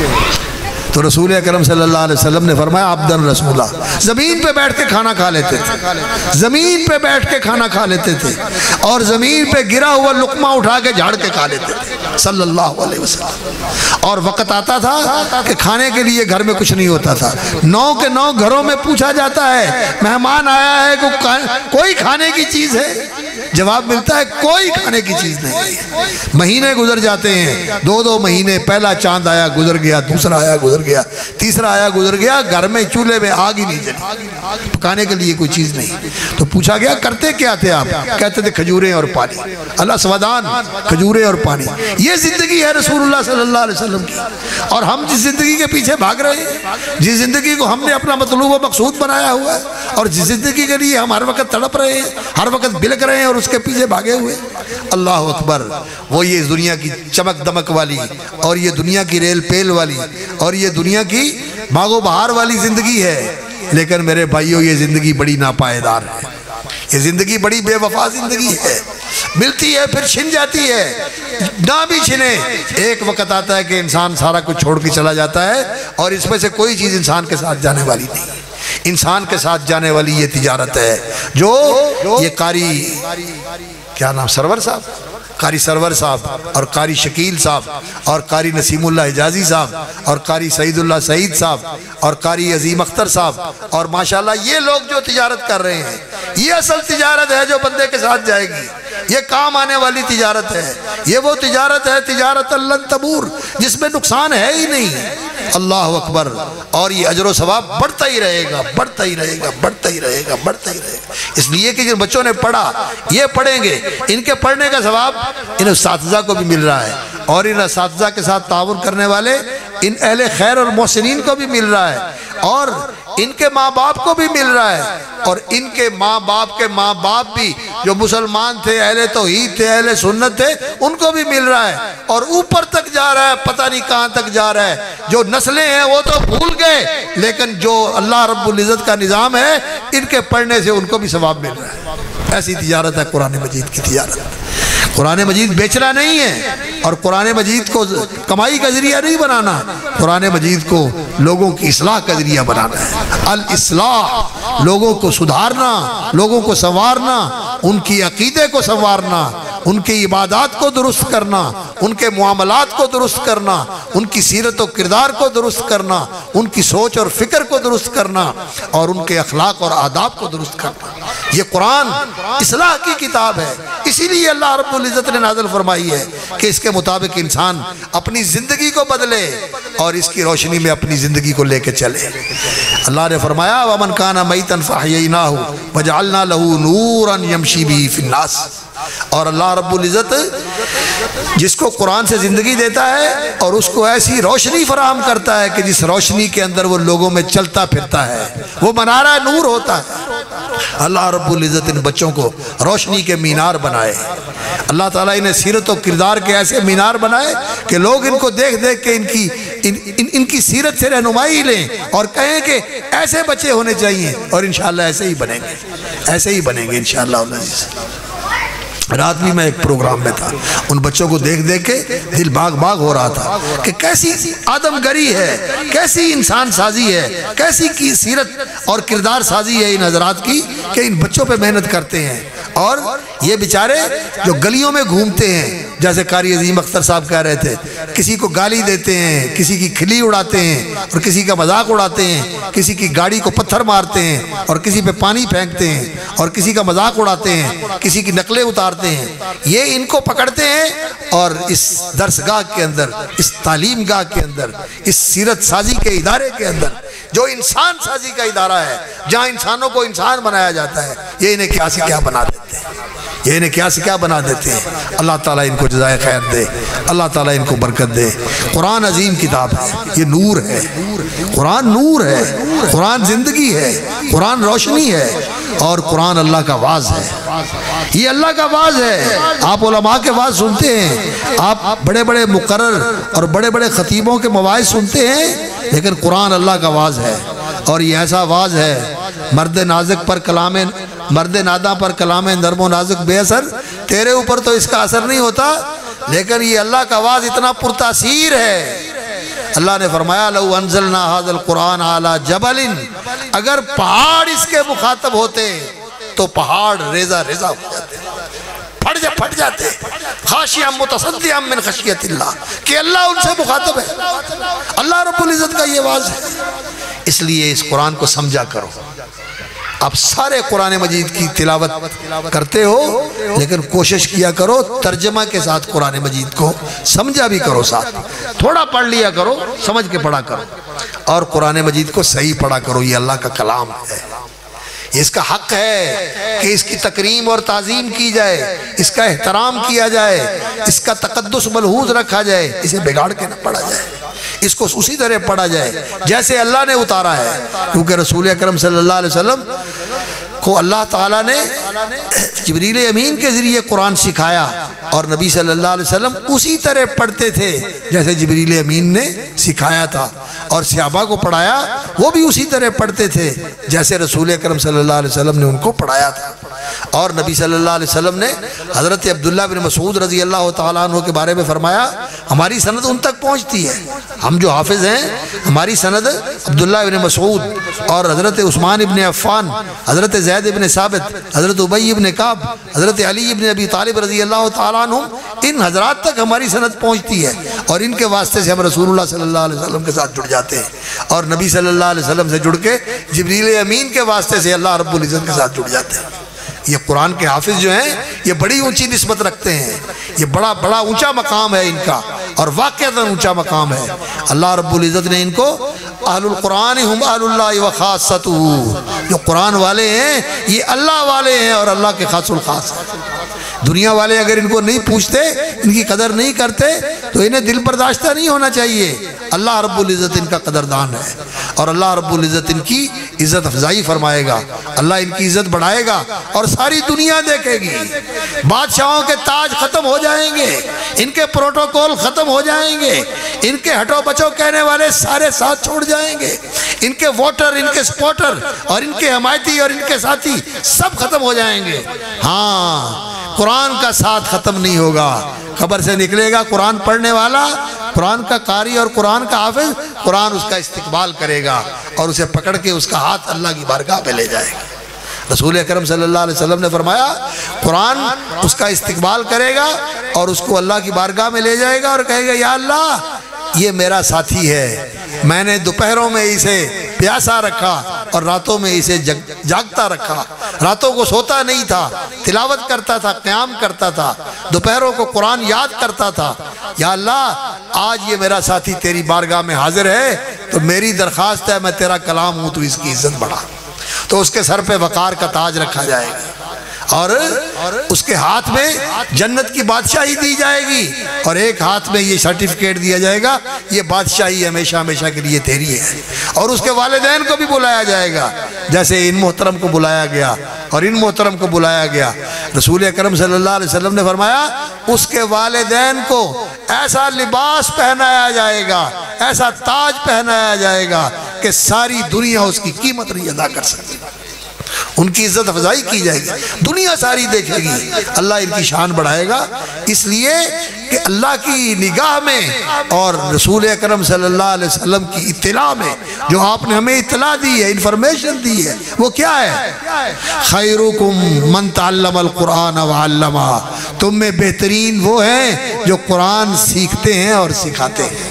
تو رسول اکرم صلی اللہ علیہ وسلم نے فرمایا عبدن رسولہ، زمین پہ بیٹھ کے کھانا کھا لیتے تھے، زمین پہ بیٹھ کے کھانا کھا لیتے تھے، اور زمین پہ گرا ہوا لقمہ اٹھا کے جھاڑ کے کھا لیتے تھے صلی اللہ علیہ وسلم۔ اور وقت آتا تھا کہ کھانے کے لیے گھر میں کچھ نہیں ہوتا تھا، نو کے نو گھروں میں پوچھا جاتا ہے مہمان آیا ہے کوئی کھانے کی چیز ہے؟ جواب ملتا ہے کوئی کھانے کی چیز نہیں۔ مہینے گزر جاتے ہیں، دو دو مہینے، پہلا چاند آیا گزر گیا، دوسرا آیا گزر گیا، تیسرا آیا گزر گیا، گھر میں چولہے میں آگ ہی نہیں جلی، پکانے کے لیے کوئی چیز نہیں۔ تو پوچھا گیا کرتے کیا تھے آپ؟ کہتے تھے کھجوریں اور پانی، اللہ سودان، کھجوریں اور پانی۔ یہ زندگی ہے رسول اللہ صلی اللہ علیہ وسلم کی، اور ہم جس زندگی کے پیچھے بھاگ رہے ہیں، جس زندگی کو ہم نے اپنا مطلوب و مقصود بنایا ہوا ہے، اور جس زندگی کے لیے ہم ہر وقت تڑپ رہے ہیں، ہر وقت بلک رہے ہیں اور اس کے پیچھے بھاگے ہوئے۔ اللہ اکبر، وہ یہ دنیا کی چمک دمک والی، اور یہ دنیا کی ریل پیل والی، اور یہ دنیا کی باغ و بہار والی زندگی ہے، لیکن میرے بھائیوں یہ زندگی بڑی ناپائیدار ہے، یہ زندگی بڑی بے وفا زندگی ہے، ملتی ہے پھر چھن جاتی ہے، نہ بھی چھنے ایک وقت آتا ہے کہ انسان سارا کچھ چھوڑ کے چلا جاتا ہے، اور اس میں سے کوئی چیز انسان کے ساتھ جانے والی نہیں۔ انسان کے ساتھ جانے والی یہ تجارت ہے جو یہ قاری کیا نام سرور صاحب قاری سرور صاحب اور قاری شکیل صاحب اور قاری نسیم اللہ حجازی صاحب اور قاری سعید اللہ سعید صاحب اور قاری عظیم اختر صاحب اور ماشاءاللہ یہ لوگ جو تجارت کر رہے ہیں، یہ اصل تجارت ہے جو بندے کے ساتھ جائے گی، یہ کام آنے والی تجارت ہے، یہ وہ تجارت ہے تجارت لن تبور جس میں نقصان ہے ہی نہیں۔ اللہ اکبر، اور یہ اجر و ثواب بڑھتا ہی رہے گا، بڑھتا ہی رہے گا، بڑھتا ہی رہے گا، بڑھتا ہی رہے گا، اس لیے کہ جن بچوں نے پڑھا یہ پڑھیں گے، ان کے پڑھنے کا ثواب ان اساتذہ کو بھی مل رہا ہے، اور ان اساتذہ کے ساتھ تعاون کرنے والے ان اہل خیر اور محسنین کو بھی مل رہا ہے، اور ان کے ماں باپ کو بھی مل رہا ہے، اور ان کے ماں باپ کے ماں باپ بھی جو مسلمان تھے، اہل توحید تھے، اہل سنت تھے، ان کو بھی مل رہا ہے، اور اوپر تک جا رہا ہے، پتہ نہیں کہاں تک جا رہا ہے۔ جو نسلیں ہیں وہ تو بھول گئے، لیکن جو اللہ رب العزت کا نظام ہے ان کے پڑھنے سے ان کو بھی ثواب مل رہا ہے۔ ایسی تجارت ہے قرآن مجید کی تجارت۔ قرآن مجید بیچنا نہیں ہے، اور قرآن مجید کو کمائی کا ذریعہ نہیں بنانا، قرآن مجید کو لوگوں کی اصلاح کا ذریعہ بنانا ہے۔ الاصلاح، لوگوں کو سدھارنا، لوگوں کو سنوارنا، ان کی عقیدے کو سنوارنا، ان کی عبادات کو درست کرنا، ان کے معاملات کو درست کرنا، ان کی سیرت و کردار کو درست کرنا، ان کی سوچ اور فکر کو درست کرنا، اور ان کے اخلاق اور آداب کو درست کرنا۔ یہ قرآن اصلاح کی کتاب ہے، اسی لیے اللہ رب العزت نے نازل فرمائی ہے کہ اس کے مطابق انسان اپنی زندگی کو بدلے اور اس کی روشنی میں اپنی زندگی کو لے کے چلے۔ اللہ نے فرمایا وَمَنْ كَانَ مَيْتًا فَأَحْيَيْنَاهُ وَجَعَلْنَا لَهُ نُورًا يَمْشِي بِهِ فِي النَّاسِ۔ اور اللہ رب العزت جس کو قرآن سے زندگی دیتا ہے اور اس کو ایسی روشنی فراہم کرتا ہے کہ جس روشنی کے اندر وہ لوگوں میں چلتا پھرتا ہے، وہ منارہ نور ہوتا ہے۔ اللہ رب العزت ان بچوں کو روشنی کے مینار بنائے، اللہ تعالیٰ انہیں سیرت و کردار کے ایسے مینار بنائے کہ لوگ ان کو دیکھ دیکھ کے ان کی ان, ان, ان کی سیرت سے رہنمائی لیں اور کہیں کہ ایسے بچے ہونے چاہیے، اور انشاءاللہ ایسے ہی بنیں گے، ایسے ہی بنیں گے انشاءاللہ۔ رات بھی میں ایک پروگرام میں تھا، ان بچوں کو دیکھ دیکھ کے دل باغ باغ ہو رہا تھا کہ کیسی آدم گری ہے، کیسی انسان سازی ہے، کیسی کی سیرت اور کردار سازی ہے ان حضرات کی کہ ان بچوں پہ محنت کرتے ہیں۔ اور یہ بیچارے جو گلیوں میں گھومتے ہیں، جیسے قاری عظیم اختر صاحب کہہ رہے تھے، کسی کو گالی دیتے ہیں، کسی کی کھلی اڑاتے ہیں اور کسی کا مذاق اڑاتے ہیں، کسی کی گاڑی کو پتھر مارتے ہیں اور کسی پہ پانی پھینکتے ہیں اور کسی کا مذاق اڑاتے ہیں، کسی کی نقلیں اتارتے ہیں، یہ ان کو پکڑتے ہیں اور اس درس گاہ کے اندر، اس تعلیم گاہ کے اندر، اس سیرت سازی کے ادارے کے اندر جو انسان سازی کا ادارہ ہے، جہاں انسانوں کو انسان بنایا جاتا ہے، یہ انہیں کیا سے کیا بنا دیتے ہیں، یہ انہیں کیا سے کیا بنا دیتے ہیں۔ اللہ تعالیٰ ان کو جزائے خیر دے، اللہ تعالیٰ ان کو برکت دے۔ قرآن عظیم کتاب ہے، یہ نور ہے، قرآن نور ہے، قرآن زندگی ہے، قرآن روشنی ہے، اور قرآن اللہ کا واعظ ہے، یہ اللہ کا واعظ ہے۔ آپ علماء کے واعظ سنتے ہیں، آپ بڑے بڑے مقرر اور بڑے بڑے خطیبوں کے مواعظ سنتے ہیں، لیکن قرآن اللہ کا واعظ ہے، اور یہ ایسا واعظ ہے مرد نازک پر کلام مرد ناداں پر کلام نرم و نازک بے اثر، تیرے اوپر تو اس کا اثر نہیں ہوتا، لیکن یہ اللہ کا واعظ اتنا پرتاثیر ہے۔ اللہ نے فرمایا لو انزلنا هذا القرآن على جبل، اگر پہاڑ اس کے مخاطب ہوتے تو پہاڑ ریزہ ریزہ ہو جاتے، پھٹ جا پھٹ جاتے، خاشعا متصدعا من خشیت اللہ، کہ اللہ ان سے مخاطب ہے، اللہ رب العزت کا یہ واعظ ہے۔ اس لیے اس قرآن کو سمجھا کرو۔ آپ سارے قرآن مجید کی تلاوت کرتے ہو، لیکن کوشش کیا کرو ترجمہ کے ساتھ قرآن مجید کو سمجھا بھی کرو، ساتھ تھوڑا پڑھ لیا کرو، سمجھ کے پڑھا کرو، اور قرآن مجید کو صحیح پڑھا کرو۔ یہ اللہ کا کلام ہے، اس کا حق ہے کہ اس کی تکریم اور تعظیم کی جائے، اس کا احترام کیا جائے، اس کا تقدس ملحوظ رکھا جائے، اسے بگاڑ کے نہ پڑھا جائے، اس کو اسی طرح پڑھا جائے جیسے اللہ نے اتارا ہے، کیونکہ رسول اکرم صلی اللہ علیہ وسلم کو اللہ تعالیٰ نے جبریل امین کے ذریعے قرآن سکھایا، اور نبی صلی اللہ علیہ وسلم اسی طرح پڑھتے تھے جیسے جبریل امین نے سکھایا تھا، اور صحابہ کو پڑھایا وہ بھی اسی طرح پڑھتے تھے جیسے رسول اکرم صلی اللہ علیہ وسلم نے ان کو پڑھایا تھا۔ اور نبی صلی اللہ علیہ وسلم نے حضرت عبداللہ بن مسعود رضی اللہ تعالیٰ عنہ کے بارے میں فرمایا ہماری سند ان تک پہنچتی ہے، ہم جو حافظ ہیں ہماری سند عبداللہ بن مسعود اور حضرت عثمان ابن عفان، حضرت زید ابن ثابت، حضرت ابی ابن کعب، حضرت علی ابن ابی طالب رضی اللہ تعالیٰ عنہ، ان حضرات تک ہماری سند پہنچتی ہے، اور ان کے واسطے سے ہم رسول اللہ صلی اللہ علیہ وسلم کے ساتھ جڑ جاتے ہیں، اور نبی صلی اللہ علیہ وسلم سے جڑ کے جبریل امین کے واسطے سے اللہ رب العزت کے ساتھ جڑ جاتے ہیں۔ یہ قرآن کے حافظ جو ہیں یہ بڑی اونچی نسبت رکھتے ہیں، یہ بڑا بڑا اونچا مقام ہے ان کا، اور واقعتاً اونچا مقام ہے۔ اللہ رب العزت نے ان کو اہل القرآن ہم اہل اللہ و خاصتہ، جو قرآن والے ہیں یہ اللہ والے ہیں اور اللہ کے خاص الخاص ہیں۔ دنیا والے اگر ان کو نہیں پوچھتے، ان کی قدر نہیں کرتے، تو انہیں دل برداشتہ نہیں ہونا چاہیے۔ اللہ رب العزت ان کا قدردان ہے، اور اللہ رب العزت ان کی عزت افزائی فرمائے گا، اللہ ان کی عزت بڑھائے گا اور ساری دنیا دیکھے گی۔ بادشاہوں کے تاج ختم ہو جائیں گے، ان کے پروٹوکول ختم ہو جائیں گے، ان کے ہٹو بچو کہنے والے سارے ساتھ چھوڑ جائیں گے، ان کے ووٹر، ان کے سپورٹر اور ان کے حمایتی اور ان کے ساتھی سب ختم ہو جائیں گے۔ ہاں قرآن کا ساتھ ختم نہیں ہوگا۔ قبر سے نکلے گا قرآن پڑھنے والا، قرآن کا قاری اور قرآن کا حافظ، قرآن اس کا استقبال کرے گا اور اسے پکڑ کے اس کا ہاتھ اللہ کی بارگاہ پہ لے جائے گا۔ رسول اکرم صلی اللہ علیہ وسلم نے فرمایا قرآن اس کا استقبال کرے گا اور اس کو اللہ کی بارگاہ میں لے جائے گا اور کہے گا یا اللہ یہ میرا ساتھی ہے، میں نے دوپہروں میں اسے پیاسا رکھا اور راتوں میں اسے جاگتا رکھا، راتوں کو سوتا نہیں تھا، تلاوت کرتا تھا، قیام کرتا تھا، دوپہروں کو قرآن یاد کرتا تھا، یا اللہ آج یہ میرا ساتھی تیری بارگاہ میں حاضر ہے تو میری درخواست ہے میں تیرا کلام ہوں تو اس کی عزت بڑھا۔ تو اس کے سر پہ وقار کا تاج رکھا جائے گا اور اس کے ہاتھ میں جنت کی بادشاہی دی جائے گی اور ایک ہاتھ میں یہ سرٹیفکیٹ دیا جائے گا یہ بادشاہی ہمیشہ ہمیشہ کے لیے تیری ہے، اور اس کے والدین کو بھی بلایا جائے گا جیسے ان محترم کو بلایا گیا اور ان محترم کو بلایا گیا۔ رسول اکرم صلی اللہ علیہ وسلم نے فرمایا اس کے والدین کو ایسا لباس پہنایا جائے گا، ایسا تاج پہنایا جائے گا کہ ساری دنیا اس کی قیمت نہیں ادا کر سکتی، ان کی عزت افزائی کی جائے گی، دنیا ساری دیکھے گی، اللہ ان کی شان بڑھائے گا، اس لیے کہ اللہ کی نگاہ میں اور رسول اکرم صلی اللہ علیہ وسلم کی اطلاع میں جو آپ نے ہمیں اطلاع دی ہے، انفارمیشن دی ہے، وہ کیا ہے؟ خیرکم من تعلم القرآن وعلمہ، تم میں بہترین وہ ہیں جو قرآن سیکھتے ہیں اور سکھاتے ہیں۔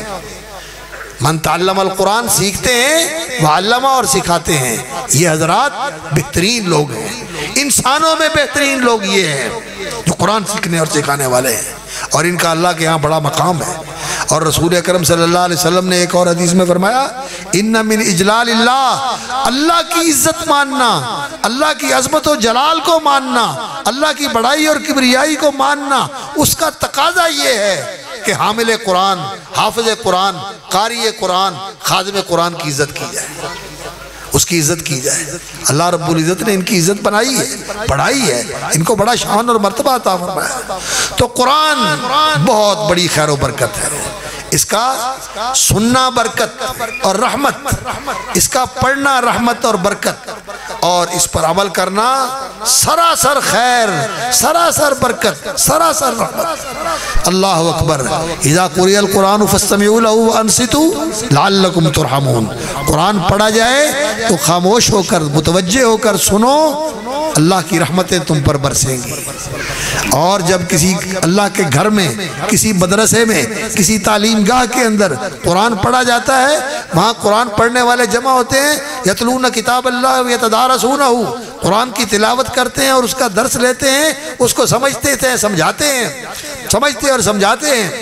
من تعلم القرآن سیکھتے ہیں، وعلمہ اور سکھاتے ہیں، یہ حضرات بہترین لوگ ہیں۔ انسانوں میں بہترین لوگ یہ ہیں جو قرآن سیکھنے اور سکھانے والے ہیں اور ان کا اللہ کے ہاں بڑا مقام ہے۔ اور رسول اکرم صلی اللہ علیہ وسلم نے ایک اور حدیث میں فرمایا ان من اجلال اللہ، اللہ کی عزت ماننا، اللہ کی عظمت و جلال کو ماننا، اللہ کی بڑائی اور کبریائی کو ماننا، اس کا تقاضا یہ ہے کہ حامل قرآن، حافظ قرآن، قاری قرآن، خادم قرآن کی عزت کی جائے، اس کی عزت کی جائے۔ اللہ رب العزت نے ان کی عزت بنائی ہے، بڑھائی ہے، ان کو بڑا شان اور مرتبہ عطا فرمایا۔ تو قرآن بہت بڑی خیر و برکت ہے، اس کا سننا برکت اور رحمت، اس کا پڑھنا رحمت اور برکت، اور اس پر عمل کرنا سراسر خیر، سراسر برکت، سراسر رحمت۔ اللہ اکبر۔ اذا قرئ القرآن فاستمعوا له وانصتوا لعلکم ترحمون، قرآن پڑھا جائے تو خاموش ہو کر متوجہ ہو کر سنو، اللہ کی رحمتیں تم پر برسیں گی۔ اور جب کسی اللہ کے گھر میں، کسی مدرسے میں، کسی تعلیم گاہ کے اندر قرآن پڑھا جاتا ہے، وہاں قرآن پڑھنے والے جمع ہوتے ہیں، یتلون کتاب اللہ ویتدارسونہ، قرآن کی تلاوت کرتے ہیں اور اس کا درس لیتے ہیں، اس کو سمجھتے تھے، سمجھاتے ہیں، سمجھتے اور سمجھاتے ہیں۔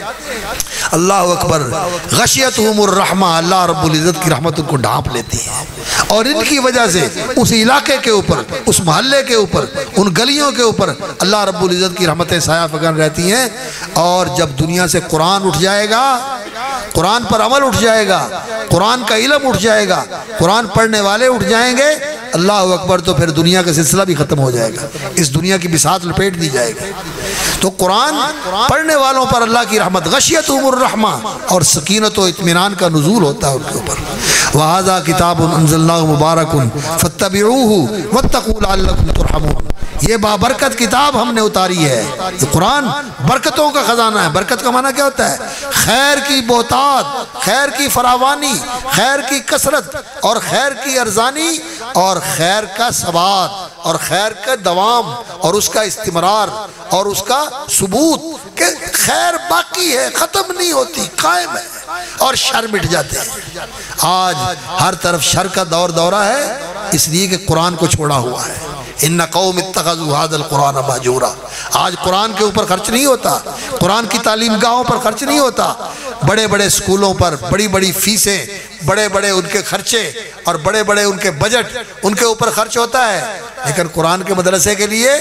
اللہ اکبر۔ غشیتہم الرحمہ، اللہ رب العزت کی رحمت ان کو ڈھانپ لیتی ہے اور ان کی وجہ سے اس علاقے کے اوپر، اس محلے کے اوپر، ان گلیوں کے اوپر اللہ رب العزت کی رحمتیں سایہ فگن رہتی ہیں۔ اور جب دنیا سے قرآن اٹھ جائے گا، قرآن پر عمل اٹھ جائے گا، قرآن کا علم اٹھ جائے گا، قرآن پڑھنے والے اٹھ جائیں گے، اللہ اکبر، تو پھر دنیا کا سلسلہ بھی ختم ہو جائے گا، اس دنیا کی بساط لپیٹ دی جائے گی۔ تو قرآن پڑھنے والوں پر اللہ کی رحمت، غشیتہم الرحمہ، اور سکینت و اطمینان کا نزول ہوتا ہے ان کے اوپر۔ وَهَذَا كِتَابٌ أَنزَلْنَاهُ مُبَارَكٌ فَاتَّبِعُوهُ وَاتَّقُوا لَعَلَّكُمْ تُرْحَمُونَ، یہ بابرکت کتاب ہم نے اتاری ہے۔ یہ قرآن برکتوں کا خزانہ ہے۔ برکت کا معنی کیا ہوتا ہے؟ خیر کی بہتات، خیر کی فراوانی، خیر کی کثرت اور خیر کی ارزانی اور خیر کا ثبات اور خیر کا دوام اور اس کا استمرار اور اس کا ثبوت کہ خیر باقی ہے، ختم نہیں ہوتی، قائم ہے، اور شر مٹ جاتے ہیں۔ آج ہر طرف شر کا دور دورہ ہے، اس لیے کہ قرآن کو چھوڑا ہوا ہے۔ ان قوم اتخذوا هذا القرآن مہجورا، آج قرآن کے اوپر خرچ نہیں ہوتا، قرآن کی تعلیم گاہوں پر خرچ نہیں ہوتا، بڑے بڑے سکولوں پر بڑی بڑی فیسیں، بڑے بڑے ان کے خرچے اور بڑے بڑے ان کے بجٹ ان کے اوپر خرچ ہوتا ہے، لیکن قرآن کے مدرسے کے لیے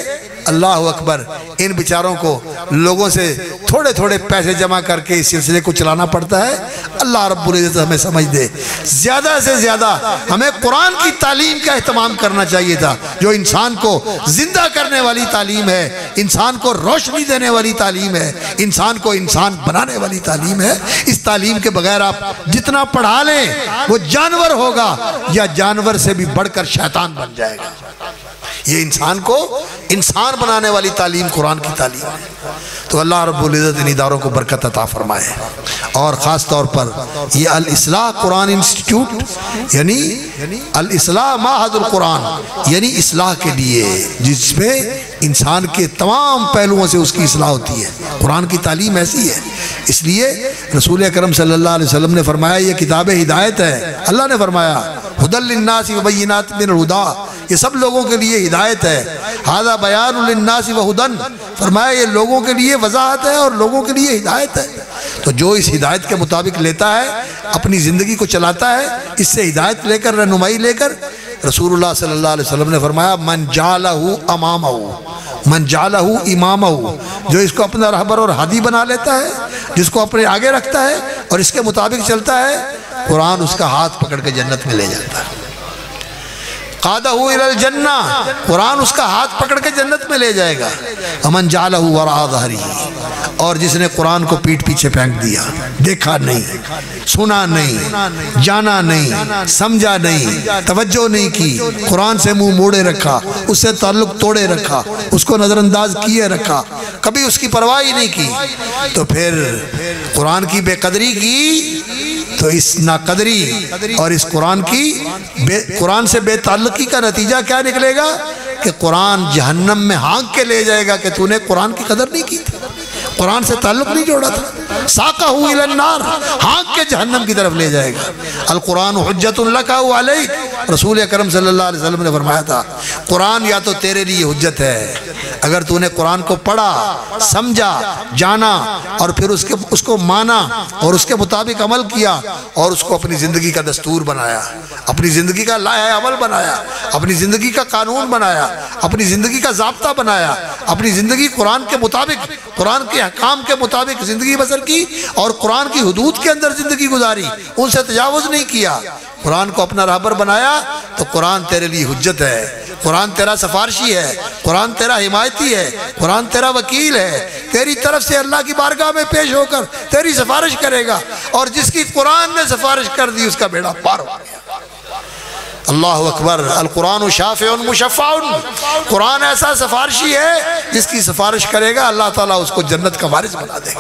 اللہ اکبر، ان بیچاروں کو لوگوں سے تھوڑے تھوڑے پیسے جمع کر کے اس سلسلے کو چلانا پڑتا ہے۔ اللہ رب العزت ہمیں سمجھ دے۔ زیادہ سے زیادہ ہمیں قرآن کی تعلیم کا اہتمام کرنا چاہیے تھا، جو انسان کو زندہ کرنے والی تعلیم ہے، انسان کو روشنی دینے والی تعلیم ہے، انسان کو انسان بنانے والی تعلیم ہے۔ اس تعلیم کے بغیر آپ جتنا پڑھا لیں وہ جانور ہوگا یا جانور سے بھی بڑھ کر شیطان بن جائے گا۔ یہ انسان کو انسان بنانے والی تعلیم قرآن کی تعلیم ہے۔ تو اللہ رب العزت ان اداروں کو برکت عطا فرمائے، اور خاص طور پر یہ الاصلاح قرآن انسٹیٹیوٹ، یعنی الاصلاح معہد القرآن، یعنی اصلاح کے لیے، جس میں انسان کے تمام پہلوؤں سے اس کی اصلاح ہوتی ہے۔ قرآن کی تعلیم ایسی ہے، اس لیے رسول اکرم صلی اللہ علیہ وسلم نے فرمایا یہ کتاب ہدایت ہے۔ اللہ نے فرمایا ھدی للناس وبینات من الھدی، یہ سب لوگوں کے لیے ہدایت ہے۔ ھذا بیان للناس وھدی، فرمایا یہ لوگوں کے لیے وضاحت ہے اور لوگوں کے لیے ہدایت ہے۔ تو جو اس ہدایت کے مطابق لیتا ہے، اپنی زندگی کو چلاتا ہے، اس سے ہدایت لے کر، رہنمائی لے کر، رسول اللہ صلی اللہ علیہ وسلم نے فرمایا من جعلہ امامہ، من جعلہ امامہ، جو اس کو اپنا رہبر اور ہادی بنا لیتا ہے، جس کو اپنے آگے رکھتا ہے اور اس کے مطابق چلتا ہے، قرآن اس کا ہاتھ پکڑ کے جنت میں لے جاتا ہے۔ قادہ الی الجنہ، قرآن اس کا ہاتھ پکڑ کے جنت میں لے جائے گا۔ ومن جعلہ وراء ظہری، اور جس نے قرآن کو پیٹھ پیچھے پھینک دیا، دیکھا نہیں، سنا نہیں، جانا نہیں، سمجھا نہیں، توجہ نہیں کی، قرآن سے منہ موڑے رکھا، اس سے تعلق توڑے رکھا، اس کو نظر انداز کیے رکھا، کبھی اس کی پرواہ ہی نہیں کی، تو پھر قرآن کی بے قدری کی، تو اس ناقدری اور اس قرآن کی قرآن سے بے تعلقی کا نتیجہ کیا نکلے گا کہ قرآن جہنم میں ہانک کے لے جائے گا کہ تو نے قرآن کی قدر نہیں کی تھی، قرآن سے تعلق نہیں جوڑا تھا، ساقہ الی النار، ہانک کے جہنم کی طرف لے جائے گا۔ القرآن حجت لک و علیک، رسول اکرم صلی اللہ علیہ وسلم نے فرمایا تھا قرآن یا تو تیرے لیے حجت ہے، اگر تو نے قرآن کو پڑھا، سمجھا، جانا اور پھر اس کے اس کو مانا اور اس کے مطابق عمل کیا اور اس کو اپنی زندگی کا دستور بنایا، اپنی زندگی کا لائحہ عمل بنایا، اپنی زندگی کا قانون بنایا، اپنی زندگی کا ضابطہ بنایا، اپنی زندگی قرآن کے مطابق، قرآن کے احکام کے مطابق زندگی بسر کی اور قرآن کی حدود کے اندر زندگی گزاری، ان سے تجاوز نہیں کیا، قرآن کو اپنا رہبر بنایا، تو قرآن تیرے لیے حجت ہے، قرآن تیرا سفارشی ہے، قرآن تیرا حمایتی ہے، قرآن تیرا وکیل ہے، تیری طرف سے اللہ کی بارگاہ میں پیش ہو کر تیری سفارش کرے گا، اور جس کی قرآن نے سفارش کر دی اس کا بیڑا پار ہو گیا۔ اللہ اکبر، القرآن شافع مشفع، قرآن ایسا سفارشی ہے جس کی سفارش کرے گا اللہ تعالیٰ اس کو جنت کا وارث بنا دے گا۔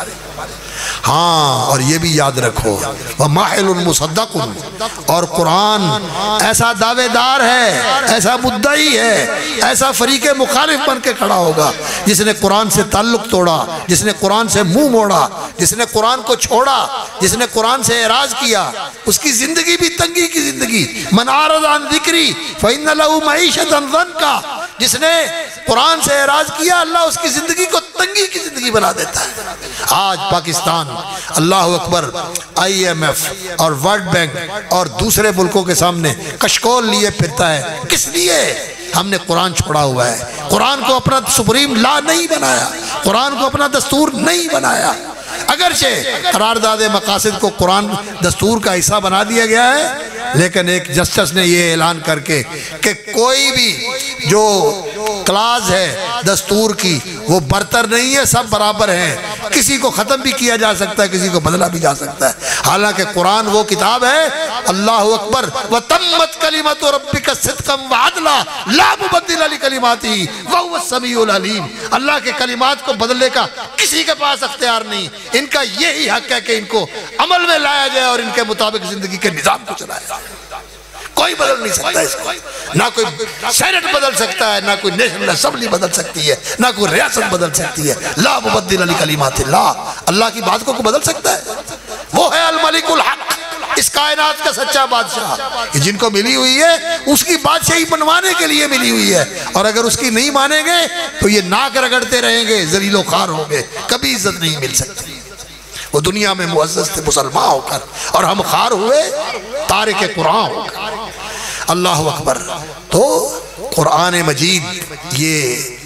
ہاں، اور یہ بھی یاد رکھو وَمَاحِلٌ مُصَدَّقٌ، اور قرآن ایسا دعوے دار ہے، ایسا مدعی ہے، ایسا فریق مخالف بن کے کھڑا ہوگا جس نے قرآن سے تعلق توڑا، جس نے قرآن سے منہ موڑا، جس نے قرآن کو چھوڑا، جس نے قرآن سے اعراض کیا، اس کی زندگی بھی تنگی کی زندگی، من اعرض عن ذکری فإن له معیشۃ ضنکا، جس نے قرآن سے اعراض کیا اللہ اس کی زندگی کو تنگی کی زندگی بنا دیتا ہے۔ آج پاکستان اللہ اکبر آئی ایم ایف اور ورلڈ بینک اور دوسرے ملکوں کے سامنے کشکول لیے پھرتا ہے، کس لیے؟ ہم نے قرآن چھوڑا ہوا ہے، قرآن کو اپنا سپریم لا نہیں بنایا، قرآن کو اپنا دستور نہیں بنایا۔ اگرچہ قرارداد مقاصد کو قرآن دستور کا حصہ بنا دیا گیا ہے، لیکن ایک جسٹس نے یہ اعلان کر کے کہ کوئی بھی جو کلاز ہے دستور کی وہ برتر نہیں ہے، سب برابر ہیں، کسی کو ختم بھی کیا جا سکتا ہے، کسی کو بدلا بھی جا سکتا ہے، حالانکہ قرآن وہ کتاب ہے، اللہ اکبر، وَتَمَّتْ كَلِمَةُ رَبِّكَ صِدْقًا وَعَدْلًا لَا مُبَدِّلَ لِكَلِمَاتِهِ وَهُوَ السَّمِيعُ الْعَلِيمُ۔ اللہ کے کلمات کو بدلنے کا کسی کے پاس اختیار نہیں، ان کا یہی حق ہے کہ ان کو عمل میں لایا جائے اور ان کے مطابق زندگی کے نظام کو چلایا جائے۔ کوئی بدل نہیں سکتا اس کو، نہ کوئی سینٹ بدل سکتا ہے، نہ کوئی نیشنل اسمبلی بدل سکتی ہے، نہ کوئی ریاست بدل سکتی ہے۔ لا مبدل لکلمات اللہ، اللہ کی بات کو بدل سکتا ہے؟ وہ ہے الملک الحق، اس کائنات کا سچا بادشاہ، جن کو ملی ہوئی ہے اس کی بادشاہی بنوانے کے لیے ملی ہوئی ہے، اور اگر اس کی نہیں مانیں گے تو یہ ناک رگڑتے رہیں گے، ذلیل و خوار ہوں گے، کبھی عزت نہیں مل سکتی۔ وہ دنیا میں معزز تھے مسلمان ہو کر، اور ہم خوار ہوئے تارک قرآن ہو کر۔ اللہ اکبر۔ تو قرآن مجید یہ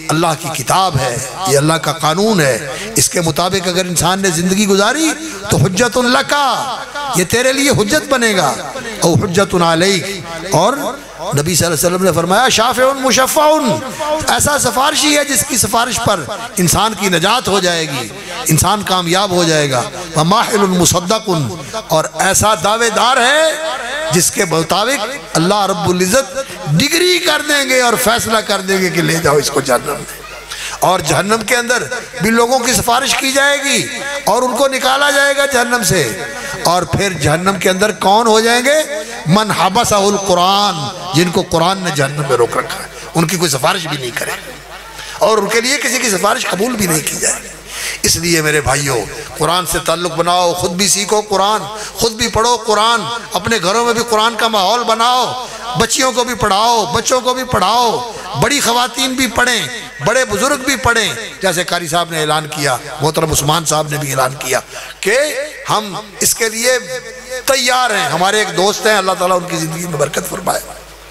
اللہ کی کتاب ہے، یہ اللہ کا قانون ہے، اس کے مطابق اگر انسان نے زندگی گزاری تو حجت لکا، یہ تیرے لیے حجت بنے گا، او حجت علیک۔ اور نبی صلی اللہ علیہ وسلم نے فرمایا شافع مشفع، ایسا سفارشی ہے جس کی سفارش پر انسان کی نجات ہو جائے گی، انسان کامیاب ہو جائے گا، وماحل مصدق، اور ایسا دعوے دار ہے جس کے مطابق اللہ رب العزت ڈگری کر دیں گے اور فیصلہ کر دیں گے کہ لے جاؤ اس کو جہنم میں، اور جہنم کے اندر بھی لوگوں کی سفارش کی جائے گی اور ان کو نکالا جائے گا جہنم سے، اور پھر جہنم کے اندر کون ہو جائیں گے؟ من حبسہ القرآن، جن کو قرآن نے جہنم میں روک رکھا ہے، ان کی کوئی سفارش بھی نہیں کرے اور ان کے لیے کسی کی سفارش قبول بھی نہیں کی جائے گی۔ اس لیے میرے بھائیوں قرآن سے تعلق بناؤ، خود بھی سیکھو قرآن، خود بھی پڑھو قرآن، اپنے گھروں میں بھی قرآن کا ماحول بناؤ، بچیوں کو بھی پڑھاؤ، بچوں کو بھی پڑھاؤ، بڑی خواتین بھی پڑھیں، بڑے بزرگ بھی پڑھیں، جیسے قاری صاحب نے اعلان کیا، محترم عثمان صاحب نے بھی اعلان کیا کہ ہم اس کے لیے تیار ہیں۔ ہمارے ایک دوست ہیں، اللہ تعالیٰ ان کی زندگی میں برکت فرمائے،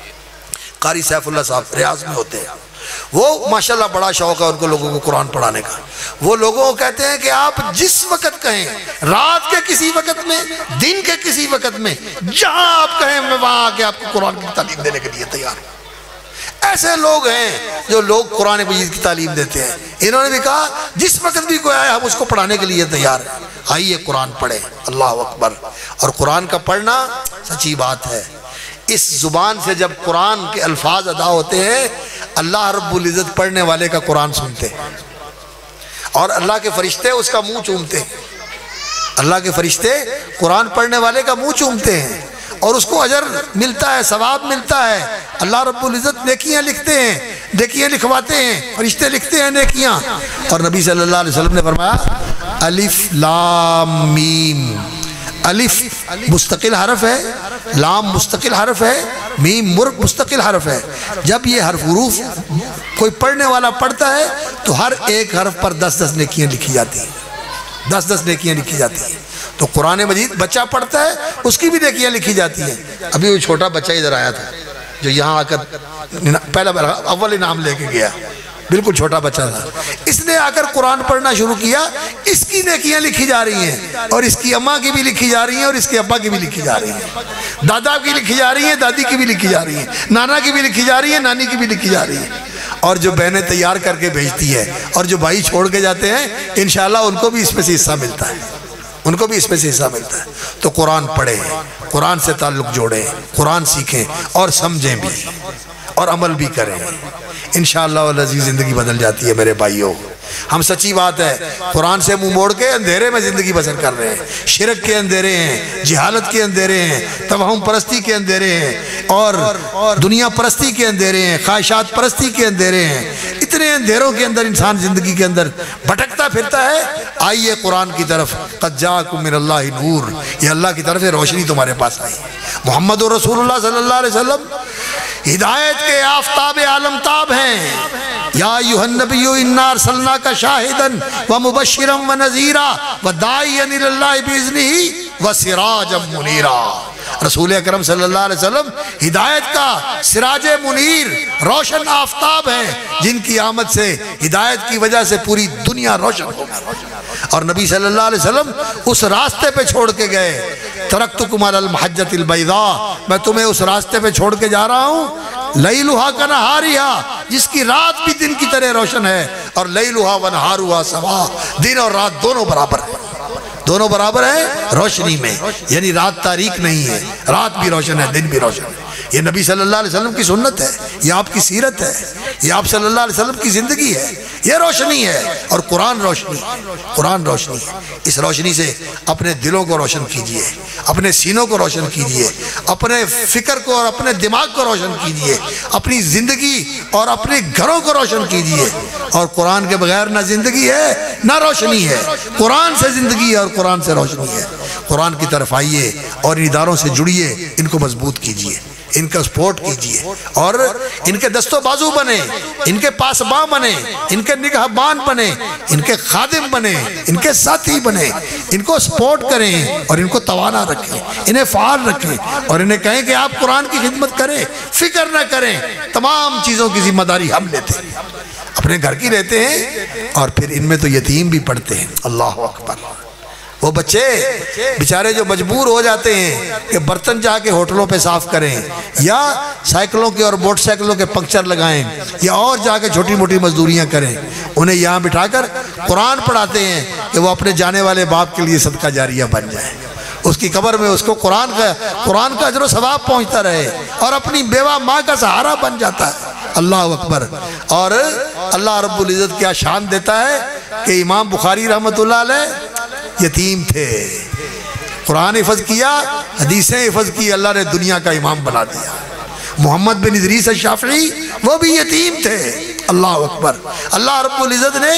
قاری سیف اللہ صاحب ریاض میں ہوتے ہیں، وہ ماشاءاللہ بڑا شوق ہے ان کو لوگوں کو قرآن پڑھانے کا۔ وہ لوگوں کو کہتے ہیں کہ آپ جس وقت کہیں، رات کے کسی وقت میں، دن کے کسی وقت میں، جہاں آپ کہیں میں وہاں آ کے آپ کو قرآن کی تعلیم دینے کے لیے تیار ہوں۔ ایسے لوگ ہیں جو لوگ قرآن مجید کی تعلیم دیتے ہیں، انہوں نے بھی کہا جس وقت بھی کوئی آئے ہم اس کو پڑھانے کے لیے تیار ہیں، آئیے قرآن پڑھیں۔ اللہ اکبر۔ اور قرآن کا پڑھنا سچی بات ہے، اس زبان سے جب قرآن کے الفاظ ادا ہوتے ہیں اللہ رب العزت پڑھنے والے کا قرآن سنتے ہیں، اور اللہ کے فرشتے اس کا منہ چومتے ہیں، اللہ کے فرشتے قرآن پڑھنے والے کا منہ چومتے ہیں اور اس کو اجر ملتا ہے، ثواب ملتا ہے، اللہ رب العزت نیکیاں لکھتے ہیں، نیکیاں لکھواتے ہیں، فرشتے لکھتے ہیں نیکیاں۔ اور نبی صلی اللہ علیہ وسلم نے فرمایا الف لام میم، الف مستقل حرف ہے، لام مستقل حرف ہے، میم مرک مستقل حرف ہے۔ جب یہ حرف حروف کوئی پڑھنے والا پڑھتا ہے تو ہر ایک حرف پر دس دس نیکیاں لکھی جاتی ہیں، دس دس نیکیاں لکھی جاتی ہیں۔ تو قرآن مجید بچہ پڑھتا ہے اس کی بھی نیکیاں لکھی جاتی ہیں۔ ابھی وہ چھوٹا بچہ ادھر آیا تھا جو یہاں آ کر پہلا اول انعام لے کے گیا، بالکل چھوٹا بچہ تھا، اس نے آ کر قرآن پڑھنا شروع کیا، اس کی نیکیاں لکھی جا رہی ہیں اور اس کی اماں کی بھی لکھی جا رہی ہیں اور اس کے ابا کی بھی لکھی جا رہی ہیں، دادا کی لکھی جا رہی ہیں، دادی کی بھی لکھی جا رہی ہیں، نانا کی بھی لکھی جا رہی ہیں، نانی کی بھی لکھی جا رہی ہیں۔ اور جو بہنیں تیار کر کے بھیجتی ہے اور جو بھائی چھوڑ کے جاتے ہیں انشاءاللہ ان کو بھی اس میں سے حصہ ملتا ہے، ان کو بھی اس میں سے حصہ ملتا ہے۔ تو قرآن پڑھیں، قرآن سے تعلق جوڑیں، قرآن سیکھیں اور سمجھیں بھی اور عمل بھی کریں، انشاءاللہ والعزیز زندگی بدل جاتی ہے میرے بھائیوں۔ ہم سچی بات ہے قرآن سے منہ موڑ کے اندھیرے میں زندگی بسر کر رہے ہیں، شرک کے اندھیرے ہیں، جہالت کے اندھیرے ہیں، توہم پرستی کے اندھیرے ہیں، اور دنیا پرستی کے اندھیرے ہیں، خواہشات پرستی کے اندھیرے ہیں۔ اتنے اندھیروں کے اندر انسان زندگی کے اندر بھٹکتا پھرتا ہے۔ آئیے قرآن کی طرف، قد جاءکم من اللہ نور، یہ اللہ کی طرف روشنی تمہارے پاس آئی۔ محمد رسول اللہ صلی اللہ علیہ وسلم ہدایت کے آفتاب عالمتاب ہیں۔ یا ایھا النبی انا ارسلناک شاہدا ومبشرا ونذیرا وداعیا الی اللہ باذنہ وسراجا منیرا۔ رسول اکرم صلی اللہ علیہ وسلم ہدایت کا سراج منیر، روشن آفتاب ہیں جن کی آمد سے، ہدایت کی وجہ سے پوری دنیا روشن ہو گئی۔ اور نبی صلی اللہ علیہ وسلم اس راستے پہ چھوڑ کے گئے، ترکتکم علی المحجۃ البیضاء، میں تمہیں اس راستے پہ چھوڑ کے جا رہا ہوں، لیلھا کنہارھا، جس کی رات بھی دن کی طرح روشن ہے، اور لیلھا ونہارھا سوا، دن اور رات دونوں برابر ہیں، دونوں برابر ہیں روشنی میں، یعنی رات تاریک نہیں ہے، رات بھی روشن ہے، دن بھی روشن ہے۔ یہ نبی صلی اللہ علیہ وسلم کی سنت ہے، یہ آپ کی سیرت ہے، یہ آپ صلی اللہ علیہ وسلم کی زندگی ہے، یہ روشنی ہے۔ اور قرآن روشنی، قرآن روشنی، اس روشنی سے اپنے دلوں کو روشن کیجئے، اپنے سینوں کو روشن کیجئے، اپنے فکر کو اور اپنے دماغ کو روشن کیجئے، اپنی زندگی اور اپنے گھروں کو روشن کیجئے۔ اور قرآن کے بغیر نہ زندگی ہے نہ روشنی ہے، قرآن سے زندگی ہے اور قرآن سے روشنی ہے۔ قرآن کی طرف آئیے اور ان اداروں سے جڑیے، ان کو مضبوط کیجئے، ان کا سپورٹ کیجئے، اور ان کے دست و بازو بنے، ان کے پاسباں بنے، ان کے نگہبان بنے، ان کے خادم بنے، ان کے ساتھی بنے، ان کو سپورٹ کریں اور ان کو توانا رکھیں، انہیں فعال رکھیں، اور انہیں کہیں کہ آپ قرآن کی خدمت کریں، فکر نہ کریں، تمام چیزوں کی ذمہ داری ہم لیتے ہیں۔ اپنے گھر کی رہتے ہیں اور پھر ان میں تو یتیم بھی پڑھتے ہیں۔ اللہ اکبر۔ وہ بچے بیچارے جو مجبور ہو جاتے ہیں کہ برتن جا کے ہوٹلوں پہ صاف کریں یا سائیکلوں کے اور موٹر سائیکلوں کے پنکچر لگائیں یا اور جا کے چھوٹی موٹی مزدوریاں کریں، انہیں یہاں بٹھا کر قرآن پڑھاتے ہیں کہ وہ اپنے جانے والے باپ کے لیے صدقہ جاریہ بن جائے، اس کی قبر میں اس کو قرآن کا قرآن کا اجر و ثواب پہنچتا رہے اور اپنی بیوہ ماں کا سہارا بن جاتا ہے۔ اللہ اکبر۔ اور اللہ رب العزت کیا شان دیتا ہے کہ امام بخاری رحمۃ اللہ علیہ یتیم تھے، قرآن حفظ کیا، حدیثیں حفظ کی، اللہ نے دنیا کا امام بنا دیا۔ محمد بن ادریس الشافعی وہ بھی یتیم تھے۔ اللہ اکبر۔ اللہ رب العزت نے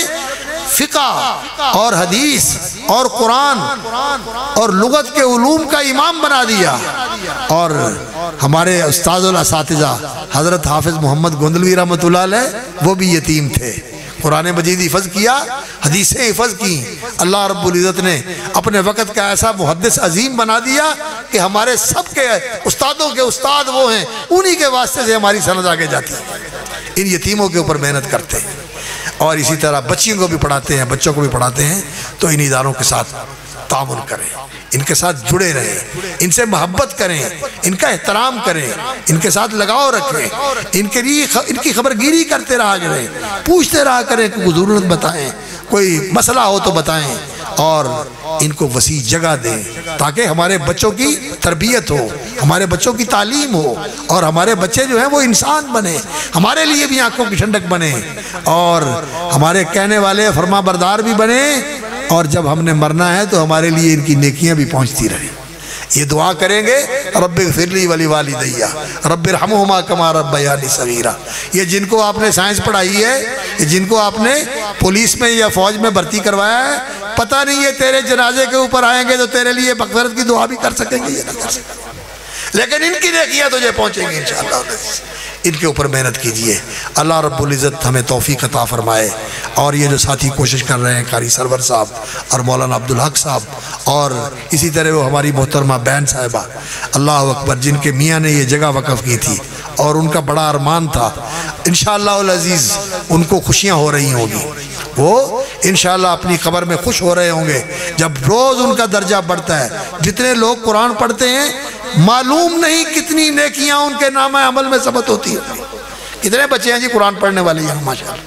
فقہ اور حدیث اور قرآن اور لغت کے علوم کا امام بنا دیا۔ اور ہمارے استاد الاساتذہ حضرت حافظ محمد گوندلوی رحمۃ اللہ علیہ وہ بھی یتیم تھے، قرآن مجید حفظ کیا، حدیثیں حفظ کی۔ اللہ رب العزت نے اپنے وقت کا ایسا محدث عظیم بنا دیا کہ ہمارے سب کے استادوں کے استاد وہ ہیں، انہی کے واسطے سے ہماری سند آگے جاتی ہے۔ ان یتیموں کے اوپر محنت کرتے ہیں اور اسی طرح بچیوں کو بھی پڑھاتے ہیں، بچوں کو بھی پڑھاتے ہیں، تو ان اداروں کے ساتھ تعاون کریں، ان کے ساتھ جڑے رہیں، ان سے محبت کریں، ان کا احترام کریں، ان کے ساتھ لگاؤ رکھیں، ان کے لیے ان کی خبر گیری کرتے رہا کریں، پوچھتے رہا کریں، کوئی ضرورت بتائیں، کوئی مسئلہ ہو تو بتائیں، اور ان کو وسیع جگہ دیں تاکہ ہمارے بچوں کی تربیت ہو، ہمارے بچوں کی تعلیم ہو، اور ہمارے بچے جو ہیں وہ انسان بنے، ہمارے لیے بھی آنکھوں کی ٹھنڈک بنے، اور ہمارے کہنے والے فرما بردار بھی بنے، اور جب ہم نے مرنا ہے تو ہمارے لیے ان کی نیکیاں بھی پہنچتی رہیں۔ یہ دعا کریں گے، رب اغفر لی ولی والدیّ رب ارحمہما کما ربیانی صغیرا۔ یہ جن کو آپ نے سائنس پڑھائی ہے، یہ جن کو آپ نے پولیس میں یا فوج میں بھرتی کروایا ہے، پتہ نہیں یہ تیرے جنازے کے اوپر آئیں گے تو تیرے لیے مغفرت کی دعا بھی کر سکیں گے یا نہ کر سکیں گے، لیکن ان کی نیکیاں تجھے پہنچیں گی انشاءاللہ۔ ان کے اوپر محنت کیجئے، اللہ رب العزت ہمیں توفیق عطا فرمائے۔ اور یہ جو ساتھی کوشش کر رہے ہیں، قاری سرور صاحب اور مولانا عبدالحق صاحب، اور اسی طرح وہ ہماری محترمہ بہن صاحبہ، اللہ اکبر، جن کے میاں نے یہ جگہ وقف کی تھی اور ان کا بڑا ارمان تھا، انشاءاللہ العزیز ان کو خوشیاں ہو رہی ہوں گی، وہ انشاءاللہ اپنی قبر میں خوش ہو رہے ہوں گے جب روز ان کا درجہ بڑھتا ہے۔ جتنے لوگ قرآن پڑھتے ہیں معلوم نہیں کتنی نیکیاں ان کے نامہ عمل میں ثبت ہوتی ہیں۔ کتنے بچے ہیں جی قرآن پڑھنے والے یہاں ماشاءاللہ؟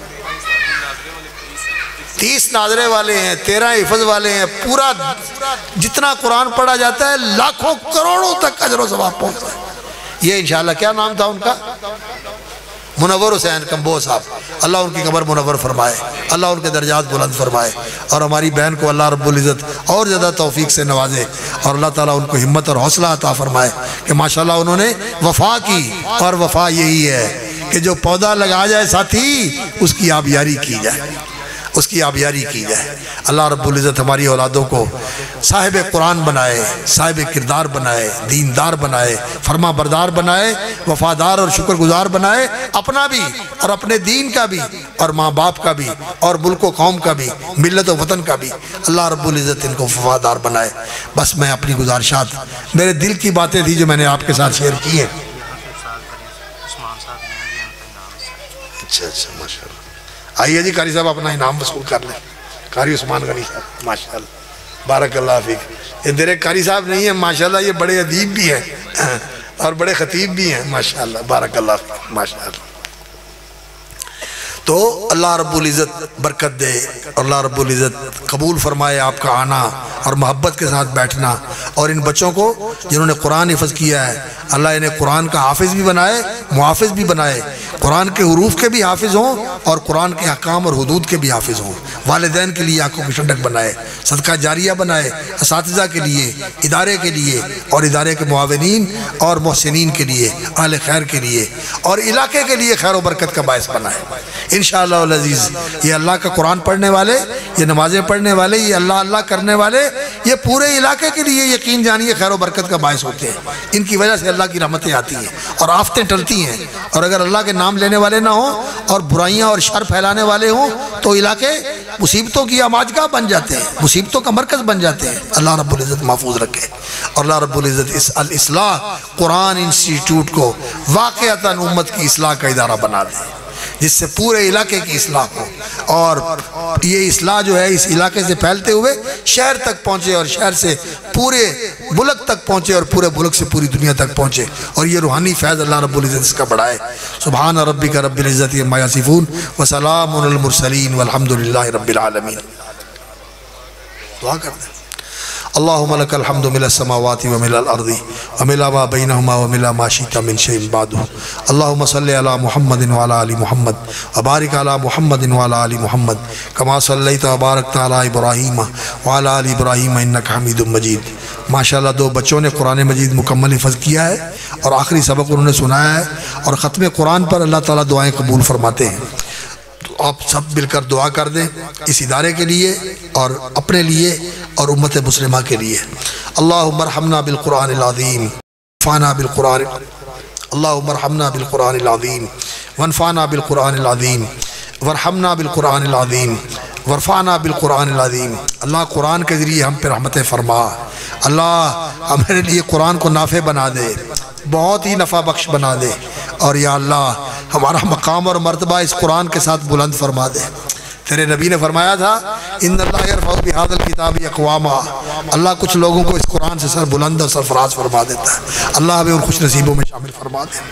تیس ناظرے والے ہیں، تیرہ حفظ والے ہیں، پورا جتنا قرآن پڑھا جاتا ہے لاکھوں کروڑوں تک اجر و ثواب پہنچتا ہے۔ یہ انشاءاللہ کیا نام تھا ان کا؟ منور حسین کمبو صاحب، اللہ ان کی قبر منور فرمائے، اللہ ان کے درجات بلند فرمائے، اور ہماری بہن کو اللہ رب العزت اور زیادہ توفیق سے نوازے، اور اللہ تعالیٰ ان کو ہمت اور حوصلہ عطا فرمائے کہ ماشاءاللہ انہوں نے وفا کی، اور وفا یہی ہے کہ جو پودا لگا جائے ساتھی اس کی آبیاری کی جائے، اس کی آبیاری کی جائے۔ اللہ رب العزت ہماری اولادوں کو صاحب قرآن بنائے، صاحب کردار بنائے، دیندار بنائے، فرما بردار بنائے، وفادار اور شکر گزار بنائے، اپنا بھی اور اپنے دین کا بھی اور ماں باپ کا بھی اور ملک و قوم کا بھی، ملت و وطن کا بھی۔ اللہ رب العزت ان کو وفادار بنائے۔ بس میں اپنی گزارشات، میرے دل کی باتیں تھی جو میں نے آپ کے ساتھ شیئر کی ہیں۔ اچھا اچھا ماشاءاللہ، آئیے جی قاری صاحب اپنا انعام وصول کر لیں۔ قاری عثمان غنی صاحب ماشاءاللہ، بارک اللہ فیک۔ یہ میرے قاری صاحب نہیں ہیں ماشاءاللہ، یہ بڑے ادیب بھی ہیں اور بڑے خطیب بھی ہیں ماشاءاللہ، بارک اللہ فیک ماشاءاللہ۔ تو اللہ رب العزت برکت دے، اور اللہ رب العزت قبول فرمائے آپ کا آنا اور محبت کے ساتھ بیٹھنا، اور ان بچوں کو جنہوں نے قرآن حفظ کیا ہے اللہ انہیں قرآن کا حافظ بھی بنائے، محافظ بھی بنائے، قرآن کے حروف کے بھی حافظ ہوں اور قرآن کے احکام اور حدود کے بھی حافظ ہوں، والدین کے لیے آنکھوں کی ٹھنڈک بنائے، صدقہ جاریہ بنائے، اساتذہ کے لیے، ادارے کے لیے اور ادارے کے معاونین اور محسنین کے لیے، اہل خیر کے لیے اور علاقے کے لیے خیر و برکت کا باعث بنائے انشاءاللہ العزیز۔ یہ اللہ کا قرآن پڑھنے والے، یہ نمازیں پڑھنے والے، یہ اللہ اللہ کرنے والے، یہ پورے علاقے کے لیے یقین جانیے خیر و برکت کا باعث ہوتے ہیں۔ ان کی وجہ سے اللہ کی رحمتیں آتی ہیں اور آفتیں ٹلتی ہیں، اور اگر اللہ کے نام لینے والے نہ ہوں اور برائیاں اور شر پھیلانے والے ہوں تو علاقے مصیبتوں کی آماجگاہ بن جاتے ہیں، مصیبتوں کا مرکز بن جاتے ہیں۔ اللہ رب العزت محفوظ رکھے، اور اللہ رب العزت اس الاصلاح قرآن انسٹیٹیوٹ کو واقعتاً امت کی اصلاح کا ادارہ بنا دے۔ جس سے پورے علاقے کی اصلاح ہو، اور یہ اصلاح جو ہے اس علاقے سے پھیلتے ہوئے شہر تک پہنچے، اور شہر سے پورے ملک تک پہنچے، اور پورے ملک سے پوری دنیا تک پہنچے، اور یہ روحانی فیض اللہ رب العزت اس کا بڑھائے۔ سبحان ربک رب العزت عما یصفون وسلام علی المرسلین والحمد للہ رب العالمین۔ دعا کر دیں۔ اللہم لک الحمد ملء السماوات وملء الارض وملء ما بینہما وملء ما شئت من شیء بعد۔ اللہم صلی علی محمد وعلی آل محمد وبارک علی محمد وعلی آل محمد کما صلیت وبارکت علی ابراہیم وعلی آل ابراہیم انک حمید مجید۔ ماشاءاللہ دو بچوں نے قرآن مجید مکمل حفظ کیا ہے، اور آخری سبق انہوں نے سنایا ہے، اور ختم قرآن پر اللہ تعالیٰ دعائیں قبول فرماتے ہیں۔ آپ سب مل کر دعا کر دیں اس ادارے کے لیے اور اپنے لیے اور امت مسلمہ کے لیے۔ اللہم ارحمنا بالقرآن العظیم وانفعنا بالقرآن اللہم ارحمنا بالقرآن العظیم وانفعنا بالقرآن العظیم وارحمنا بالقرآن العظیم وارفعنا بالقرآن العظیم۔ اللہ قرآن کے ذریعے ہم پہ رحمت فرما، اللہ ہمارے لیے قرآن کو نافع بنا دے، بہت ہی نفع بخش بنا دے، اور یا اللہ ہمارا مقام اور مرتبہ اس قرآن کے ساتھ بلند فرما دے۔ تیرے نبی نے فرمایا تھا ان اللہ یرفع بہذا الکتاب اقواما، اللہ کچھ لوگوں کو اس قرآن سے سر بلند اور سرفراز فرما دیتا ہے۔ اللہ ہمیں ان خوش نصیبوں میں شامل فرما دے۔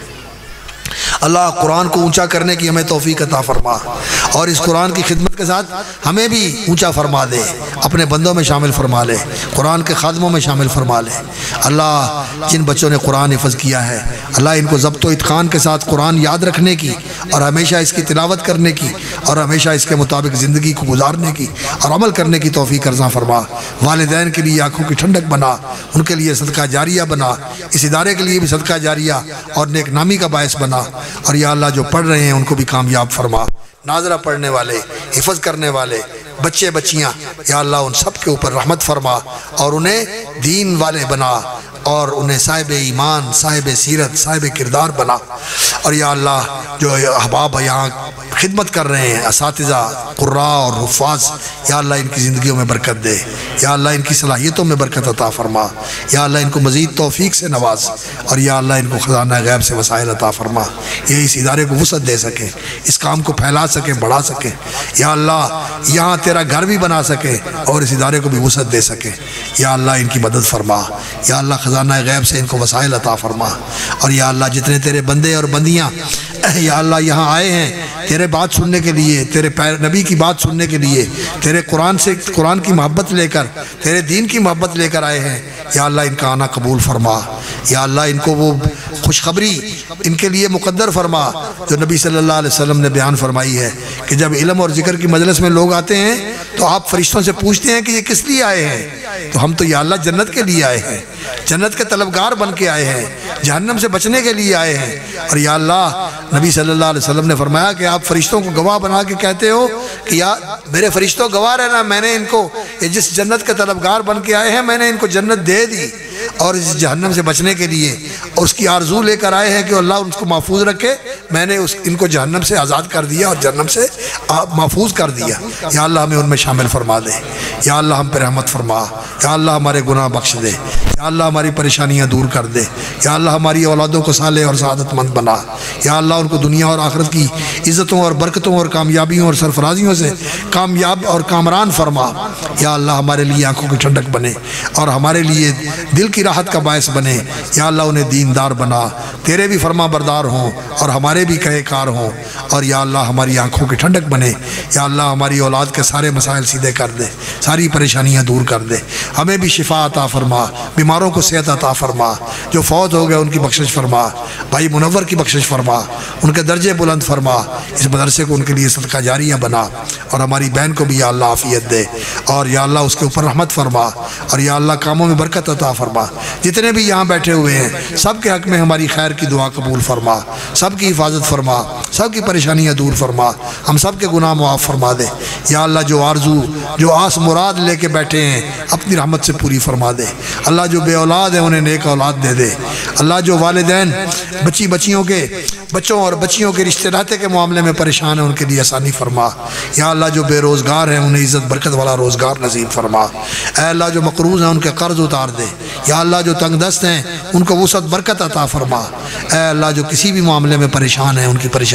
اللہ قرآن کو اونچا کرنے کی ہمیں توفیق عطا فرما، اور اس قرآن کی خدمت کے ساتھ ہمیں بھی اونچا فرما دے، اپنے بندوں میں شامل فرما لے، قرآن کے خادموں میں شامل فرما لے۔ اللہ جن بچوں نے قرآن حفظ کیا ہے، اللہ ان کو ضبط و اتقان کے ساتھ قرآن یاد رکھنے کی، اور ہمیشہ اس کی تلاوت کرنے کی، اور ہمیشہ اس کے مطابق زندگی کو گزارنے کی اور عمل کرنے کی توفیق عطا فرما۔ والدین کے لیے آنکھوں کی ٹھنڈک بنا، ان کے لیے صدقہ جاریہ بنا، اس ادارے کے لیے بھی صدقہ جاریہ اور نیک نامی کا باعث بنا، اور یا اللہ جو پڑھ رہے ہیں ان کو بھی کامیاب فرما۔ ناظرہ پڑھنے والے، حفظ کرنے والے، بچے بچیاں، یا اللہ ان سب کے اوپر رحمت فرما، اور انہیں دین والے بنا، اور انہیں صاحب ایمان، صاحب سیرت، صاحب کردار بنا۔ اور یا اللہ جو احباب یہاں خدمت کر رہے ہیں، اساتذہ، قراء اور حفاظ، یا اللہ ان کی زندگیوں میں برکت دے، یا اللہ ان کی صلاحیتوں میں برکت عطا فرما، یا اللہ ان کو مزید توفیق سے نواز، اور یا اللہ ان کو خزانہ غیب سے وسائل عطا فرما، یہ اس ادارے کو وسعت دے سکے، اس کام کو پھیلا سکے، بڑھا سکے، یا اللہ یہاں تیرا گھر بھی بنا سکے اور اس ادارے کو بھی وسعت دے سکے۔ یا اللہ ان کی مدد فرما، یا اللہ خزانہ غیب سے ان کو وسائل عطا فرما، اور یا اللہ جتنے تیرے بندے اور بندیاں یا اللہ یہاں آئے ہیں تیرے بات سننے کے لیے، تیرے نبی کی بات سننے کے لیے، تیرے قرآن سے قرآن کی محبت لے کر، تیرے دین کی محبت لے کر آئے ہیں، یا اللہ ان کا آنا قبول فرما، یا اللہ ان کو وہ خوشخبری ان کے لیے مقدر فرما جو نبی صلی اللہ علیہ وسلم نے بیان فرمائی ہے کہ جب علم اور ذکر کی مجلس میں لوگ آتے ہیں تو آپ فرشتوں سے پوچھتے ہیں کہ یہ کس لیے آئے ہیں، تو ہم تو یا اللہ جنت کے لیے آئے ہیں، جنت کے طلبگار بن کے آئے ہیں، جہنم سے بچنے کے لیے آئے ہیں، اور یا اللہ نبی صلی اللہ علیہ وسلم نے فرمایا کہ آپ فرشتوں کو گواہ بنا کے کہتے ہو کہ یا میرے فرشتوں گواہ رہنا، میں نے ان کو یہ جس جنت کے طلبگار بن کے آئے ہیں میں نے ان کو جنت دے دی، اور اس جہنم سے بچنے کے لیے اور اس کی آرزو لے کر آئے ہیں کہ اللہ ان کو محفوظ رکھے، میں نے اس ان کو جہنم سے آزاد کر دیا اور جہنم سے محفوظ کر دیا۔ یا اللہ ہمیں ان میں شامل فرما دے، یا اللہ ہم پہ رحمت فرما، یا اللہ ہمارے گناہ بخش دے، یا اللہ ہماری پریشانیاں دور کر دے، یا اللہ ہماری اولادوں کو صالح اور سعادت مند بنا، یا اللہ ان کو دنیا اور آخرت کی عزتوں اور برکتوں اور کامیابیوں اور سرفرازیوں سے کامیاب اور کامران فرما، یا اللہ ہمارے لیے آنکھوں کی ٹھنڈک بنے اور ہمارے لیے دل کی راحت کا باعث بنے، یا اللہ انہیں دیندار بنا، تیرے بھی فرما بردار ہوں اور ہمارے بھی کہے کار ہوں، اور یا اللہ ہماری آنکھوں کی ٹھنڈک بنے، یا اللہ ہماری اولاد کے سارے مسائل سیدھے کر دے، ساری پریشانیاں دور کر دے، ہمیں بھی شفا عطا فرما، بیماروں کو صحت عطا فرما، جو فوت ہو گئے ان کی بخشش فرما، بھائی منور کی بخشش فرما، ان کے درجے بلند فرما، اس مدرسے کو ان کے لیے صدقہ جاریہ بنا، اور ہماری بہن کو بھی یا اللہ عافیت دے، اور یا اللہ اس کے اوپر رحمت فرما، اور یا اللہ کاموں میں برکت عطا فرما، جتنے بھی یہاں بیٹھے ہوئے ہیں سب کے حق میں ہماری خیر کی دعا قبول فرما، سب کی حفاظت فرما، سب کی پریشانیاں دور فرما، ہم سب کے گناہ معاف فرما دے، یا اللہ جو آرزو جو آس مراد لے کے بیٹھے ہیں اپنی رحمت سے پوری فرما دے، اللہ جو بے اولاد ہیں انہیں نیک اولاد دے دے، اللہ جو والدین بچی بچیوں کے بچوں اور بچیوں کے رشتے ناطے کے معاملے میں پریشان ہیں ان کے لیے آسانی فرما، یا اللہ جو بے روزگار ہیں انہیں عزت برکت والا روزگار نصیب فرما، اے اللہ جو مقروض ہیں ان کے قرض اتار دے، یا اللہ جو تنگ دست ہیں ان کو وسعت برکت عطا فرما، اے اللہ جو کسی بھی معاملے میں پریشان ہیں ان کی پریشانی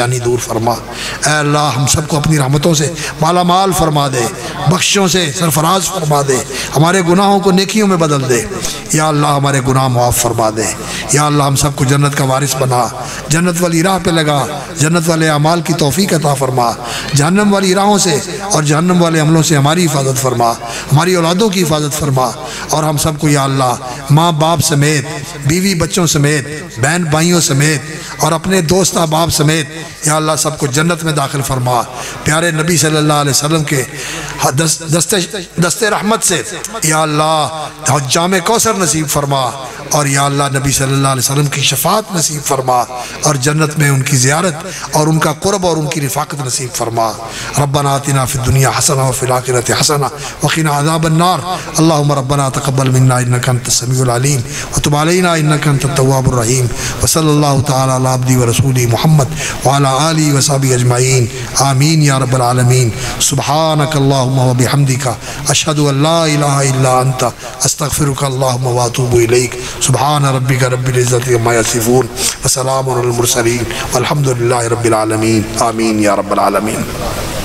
پریشانی دور فرما۔ اے اللہ ہم سب کو اپنی رحمتوں سے مالا مال فرما دے، بخشوں سے سرفراز فرما دے، ہمارے گناہوں کو نیکیوں میں بدل دے۔ یا اللہ ہمارے گناہ معاف فرما دے۔ یا اللہ ہم سب کو جنت کا وارث بنا، جنت والی راہ پہ لگا، جنت والے اعمال کی توفیق عطا فرما، جہنم والی راہوں سے اور جہنم والے عملوں سے ہماری حفاظت فرما، ہماری اولادوں کی حفاظت فرما، اور ہم سب کو یا اللہ ماں باپ سمیت، بیوی بچوں سمیت، بہن بھائیوں سمیت اور اپنے دوست احباب سمیت یا اللہ سب کو جنت میں داخل فرما۔ پیارے نبی صلی اللہ علیہ وسلم کے دست دست رحمت سے یا اللہ جام کوثر نصیب فرما، اور یا اللہ نبی صلی اللہ علیہ وسلم کی شفاعت نصیب فرما، اور جنت میں ان کی زیارت اور ان کا قرب اور ان کی رفاقت نصیب فرما۔ ربنا آتنا فی الدنیا حسنہ وفی الآخرۃ حسنہ وقنا عذاب النار۔ اللہم ربنا تقبل منا انک انت السمیع العلیم وتب علینا انک انت التواب الرحیم، وصلی اللہ تعالی علی عبدہ ورسولہ محمد وعلی آلہ وصحبہ اجمعین، آمین یا رب العالمین۔ سبحانک اللہم وبحمدک، اشہد ان لا الہ الا انت، استغفرک اللہم واتوب الیک۔ سبحان ربک رب العزت عما یصفون وسلام علی المرسلین والحمد للہ رب العالمین، آمین یا رب العالمین۔